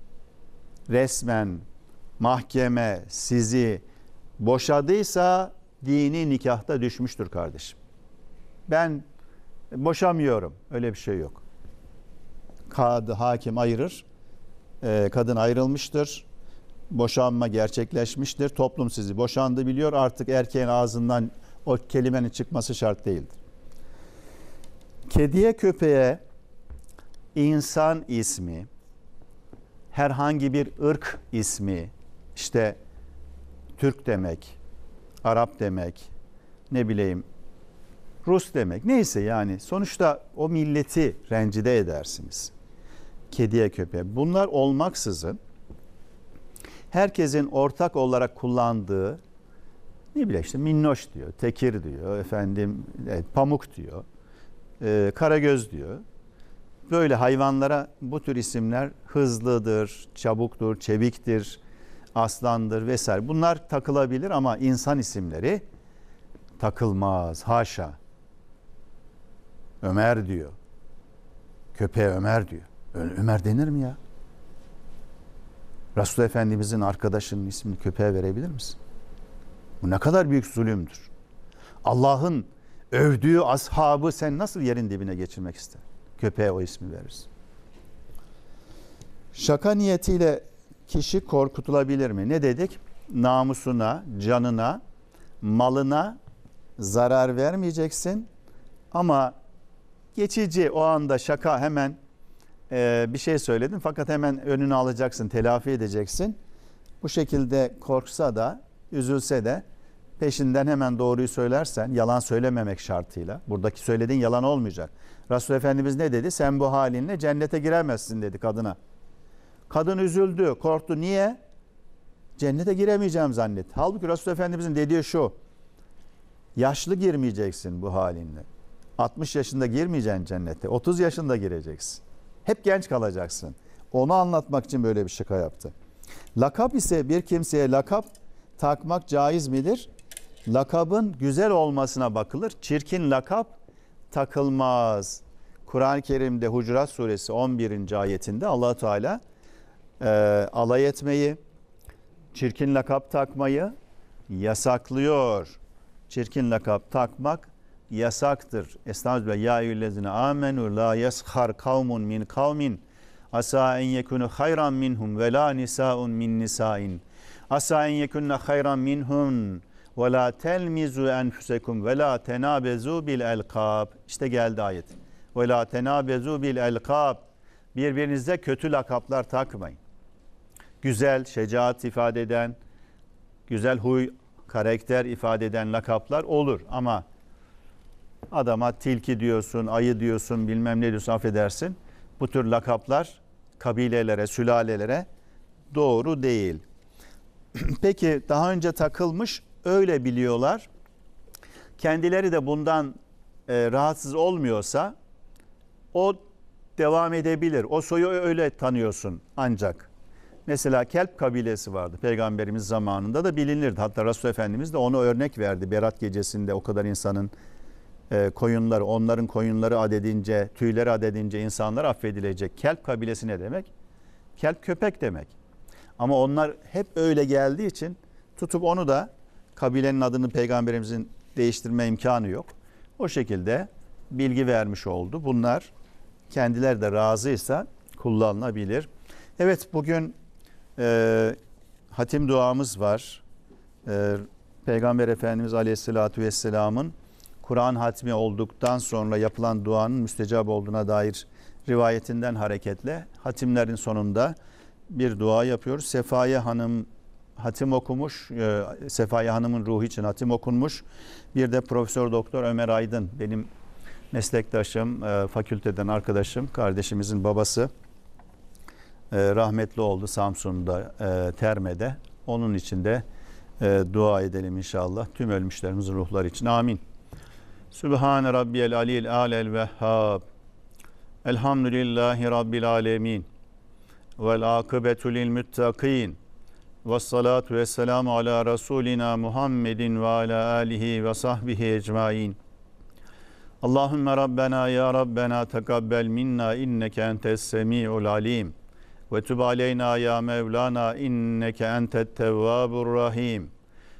Resmen mahkeme sizi boşadıysa dini nikahta düşmüştür kardeşim. Ben boşamıyorum. Öyle bir şey yok. Hakim ayırır. Kadın ayrılmıştır. Boşanma gerçekleşmiştir. Toplum sizi boşandı biliyor. Artık erkeğin ağzından o kelimenin çıkması şart değildir. Kediye, köpeğe insan ismi, herhangi bir ırk ismi, işte Türk demek, Arap demek, ne bileyim Rus demek, neyse yani sonuçta o milleti rencide edersiniz. Kediye, köpeğe. Bunlar olmaksızın herkesin ortak olarak kullandığı, ne bileyim işte minnoş diyor, tekir diyor, efendim pamuk diyor, karagöz diyor. Böyle hayvanlara bu tür isimler hızlıdır, çabuktur, çeviktir, aslandır vesaire. Bunlar takılabilir ama insan isimleri takılmaz. Haşa. Ömer diyor. Köpeğe Ömer diyor. Ömer denir mi ya? Resulullah Efendimizin arkadaşının ismini köpeğe verebilir misin? Bu ne kadar büyük zulümdür. Allah'ın övdüğü ashabı sen nasıl yerin dibine geçirmek ister? Köpeğe o ismi verirsin. Şaka niyetiyle kişi korkutulabilir mi? Ne dedik? Namusuna, canına, malına zarar vermeyeceksin. Ama geçici o anda şaka hemen bir şey söyledin fakat hemen önünü alacaksın, telafi edeceksin. Bu şekilde korksa da, üzülse de peşinden hemen doğruyu söylersen, yalan söylememek şartıyla, buradaki söylediğin yalan olmayacak. Resulullah Efendimiz ne dedi? Sen bu halinle cennete giremezsin dedi kadına. Kadın üzüldü, korktu. Niye? Cennete giremeyeceğim zannetti. Halbuki Resulullah Efendimizin dediği şu: yaşlı girmeyeceksin bu halinle. 60 yaşında girmeyeceksin cennete. 30 yaşında gireceksin. Hep genç kalacaksın. Onu anlatmak için böyle bir şaka yaptı. Lakap ise bir kimseye lakap takmak caiz midir? Lakabın güzel olmasına bakılır. Çirkin lakap takılmaz. Kur'an-ı Kerim'de Hucurat Suresi 11. ayetinde Allah Teala alay etmeyi, çirkin lakap takmayı yasaklıyor. Çirkin lakap takmak yasaktır. Estağfirullah. Ya eyyühellezine amenu la yeshar kavmun min kavmin asa en yekunu hayran minhum ve la nisaun min nisain asa en yekunne hayran minhum ve la telmizu enfusekum ve la tenabezu bil elkab. İşte geldi ayet. Ve la tenabezu bil elkab. Birbirinize kötü lakaplar takmayın. Güzel, şecaat ifade eden, güzel huy, karakter ifade eden lakaplar olur ama adama tilki diyorsun, ayı diyorsun, bilmem ne diyorsun, affedersin. Bu tür lakaplar kabilelere, sülalelere doğru değil. Peki daha önce takılmış, öyle biliyorlar. Kendileri de bundan rahatsız olmuyorsa o devam edebilir. O soyu öyle tanıyorsun ancak. Mesela Kelp kabilesi vardı. Peygamberimiz zamanında da bilinirdi. Hatta Resulullah Efendimiz de onu örnek verdi. Berat gecesinde o kadar insanın koyunları, onların koyunları adedince, tüyleri adedince insanlar affedilecek. Kelp kabilesi ne demek? Kelp köpek demek. Ama onlar hep öyle geldiği için tutup onu da, kabilenin adını Peygamberimizin değiştirme imkanı yok. O şekilde bilgi vermiş oldu. Bunlar kendileri de razıysa kullanılabilir. Evet, bugün hatim duamız var. Peygamber Efendimiz Aleyhisselatü Vesselam'ın Kur'an hatmi olduktan sonra yapılan duanın müstecab olduğuna dair rivayetinden hareketle hatimlerin sonunda bir dua yapıyoruz. Sefaye Hanım hatim okumuş. Sefaye Hanım'ın ruhu için hatim okunmuş. Bir de Profesör Doktor Ömer Aydın, benim meslektaşım, fakülteden arkadaşım, kardeşimizin babası rahmetli oldu Samsun'da, Terme'de. Onun için de dua edelim inşallah. Tüm ölmüşlerimizin ruhları için. Amin. Sübhane Rabbiyel Aliyel Alel Vehhab. Elhamdülillahi Rabbil Alemin. Vel akıbetu lil muttaqin. Vessalatu vesselamu ala Resulina Muhammedin ve ala alihi ve sahbihi ecmain. Allahümme Rabbena ya Rabbena tekabbel minna inneke entes semi'ul alim. Ve tub aleyna ya Mevlana inneke entet tevvabur rahim.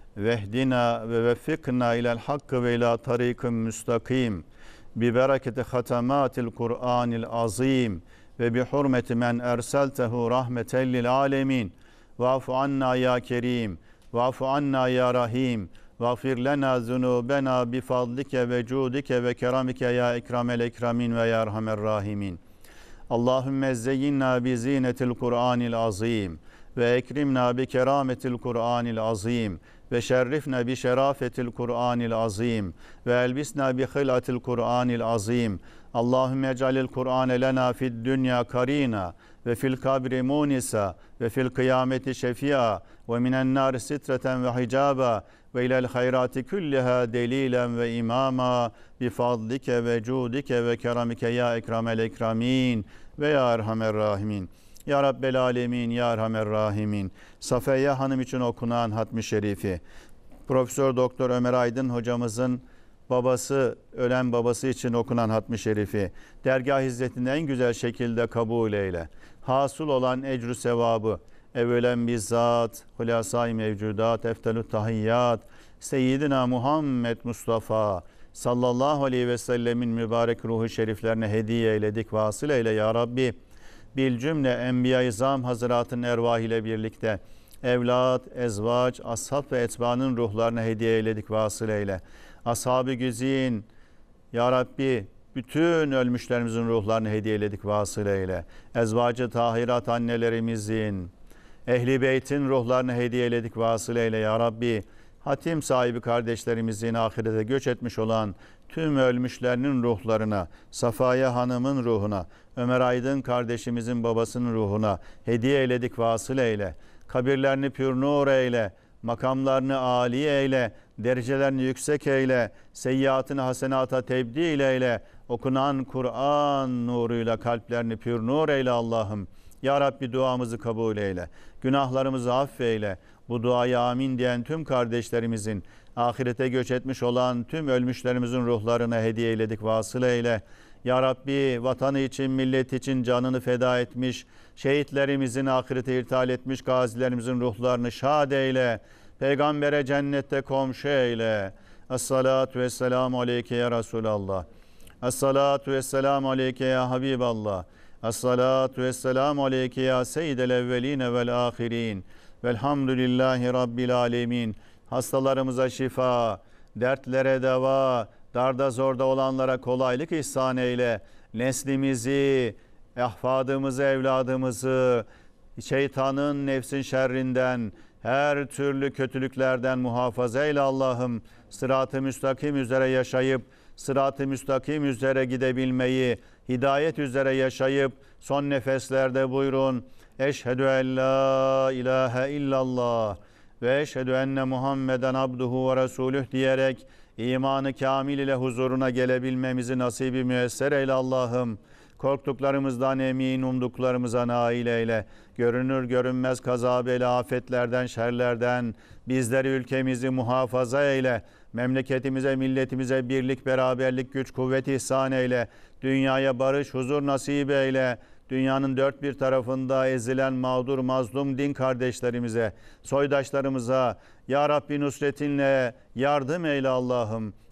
Vehdina ve veffikna ilel hakkı ve ila tarikim müstakim. Bi bereketi hatamatil Kur'anil azim. Ve bi hurmeti men erseltehu rahmeten lil alemin. Va'fu anna ya kerim. Va'fu anna ya rahim. Vağfir lena zunubena bi fadlike ve cudike ve keramike ya ekramel ekramin ve ya erhamer rahimin. Allahümme zeyyinna bi zinetil Kur'anil azim ve ekrimna bi kerametil Kur'anil azim ve şerrifna bi şerafetil Kur'anil azim ve elbisna bi hılatil Kur'anil azim. Allahümme ec'alil Kur'ane lena fid dünya karina ve fil kabri munisa ve fil kıyameti şefia ve minen nar sitreten ve hicaba ve ilel hayrati külliha delilen ve imama bi fadlike ve cudike ve keramike ya ekramel ekramin ve ya erhamer rahimin. Ya Rabbel alemin, ya erhamer rahimin. Safiye Hanım için okunan hatmi şerifi, Profesör Doktor Ömer Aydın hocamızın babası, ölen babası için okunan hatmi şerifi, dergah hizmetini en güzel şekilde kabul eyle. Hasıl olan ecru sevabı, evvelen bizzat, hulasa-i mevcudat, eftelü tahiyyat, Seyyidina Muhammed Mustafa sallallahu aleyhi ve sellemin mübarek ruhu şeriflerine hediye eyledik. Vasıl eyle ya Rabbi. Bil cümle Enbiya-i İzam Hazretinin ervah ile birlikte evlat, ezvaç, ashab ve etbaanın ruhlarına hediye eyledik. Vasıl eyle. Ashab-ı güzin ya Rabbi, bütün ölmüşlerimizin ruhlarını hediye eyledik. Vasıl eyle. Ezvacı tahirat annelerimizin, Ehli Beyt'in ruhlarını hediye eyledik. Vasıl eyle ya Rabbi. Hatim sahibi kardeşlerimizin ahirete göç etmiş olan tüm ölmüşlerinin ruhlarına, Safiye Hanım'ın ruhuna, Ömer Aydın kardeşimizin babasının ruhuna hediye eyledik. Vasıl eyle. Kabirlerini pür nur eyle. Makamlarını âli eyle. Derecelerini yüksek eyle. Seyyiatını hasenata tebdil eyle. Okunan Kur'an nuruyla kalplerini pür nur eyle Allah'ım. Ya Rabbi duamızı kabul eyle. Günahlarımızı affeyle. Bu duaya amin diyen tüm kardeşlerimizin, ahirete göç etmiş olan tüm ölmüşlerimizin ruhlarına hediye eyledik. Vasıl eyle. Ya Rabbi vatanı için, millet için canını feda etmiş, şehitlerimizin ahirete irtihal etmiş gazilerimizin ruhlarını şad eyle. Peygambere cennette komşu eyle. Es-salatu vesselamu aleyke ya Resulallah. Es-salatu vesselamu aleyke ya Habiballah. Es-salatu vesselamu aleyke ya seyyidel evveline vel ahirin. Velhamdülillahi Rabbil alemin. Hastalarımıza şifa, dertlere deva, darda zorda olanlara kolaylık ihsan eyle. Neslimizi, ahfadımızı, evladımızı, şeytanın, nefsin şerrinden, her türlü kötülüklerden muhafaza eyle Allah'ım. Sırat-ı müstakim üzere yaşayıp, sırat-ı müstakim üzere gidebilmeyi, hidayet üzere yaşayıp, son nefeslerde buyurun. Eşhedü en la ilahe illallah ve eşhedü enne Muhammeden abduhu ve resuluh diyerek imanı kamil ile huzuruna gelebilmemizi nasibi müyesser eyle Allah'ım. Korktuklarımızdan emin, umduklarımıza nail eyle. Görünür görünmez kaza bela afetlerden, şerlerden bizleri, ülkemizi muhafaza eyle. Memleketimize, milletimize birlik, beraberlik, güç, kuvvet ihsan eyle. Dünyaya barış, huzur nasip eyle. Dünyanın dört bir tarafında ezilen mağdur, mazlum din kardeşlerimize, soydaşlarımıza Ya Rabbi nusretinle yardım eyle Allah'ım.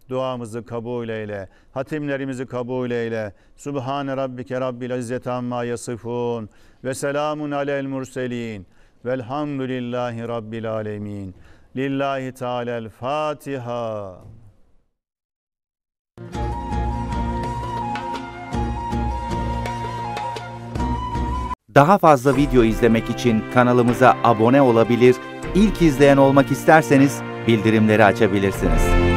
duamızı kabul eyle. Hatimlerimizi kabul eyle. Subhane rabbike rabbil izzeti amma yasifun ve selamun alel murselin velhamdülillahi rabbil alemin. Lillahi Teala'l Fatiha. Daha fazla video izlemek için kanalımıza abone olabilir, ilk izleyen olmak isterseniz bildirimleri açabilirsiniz.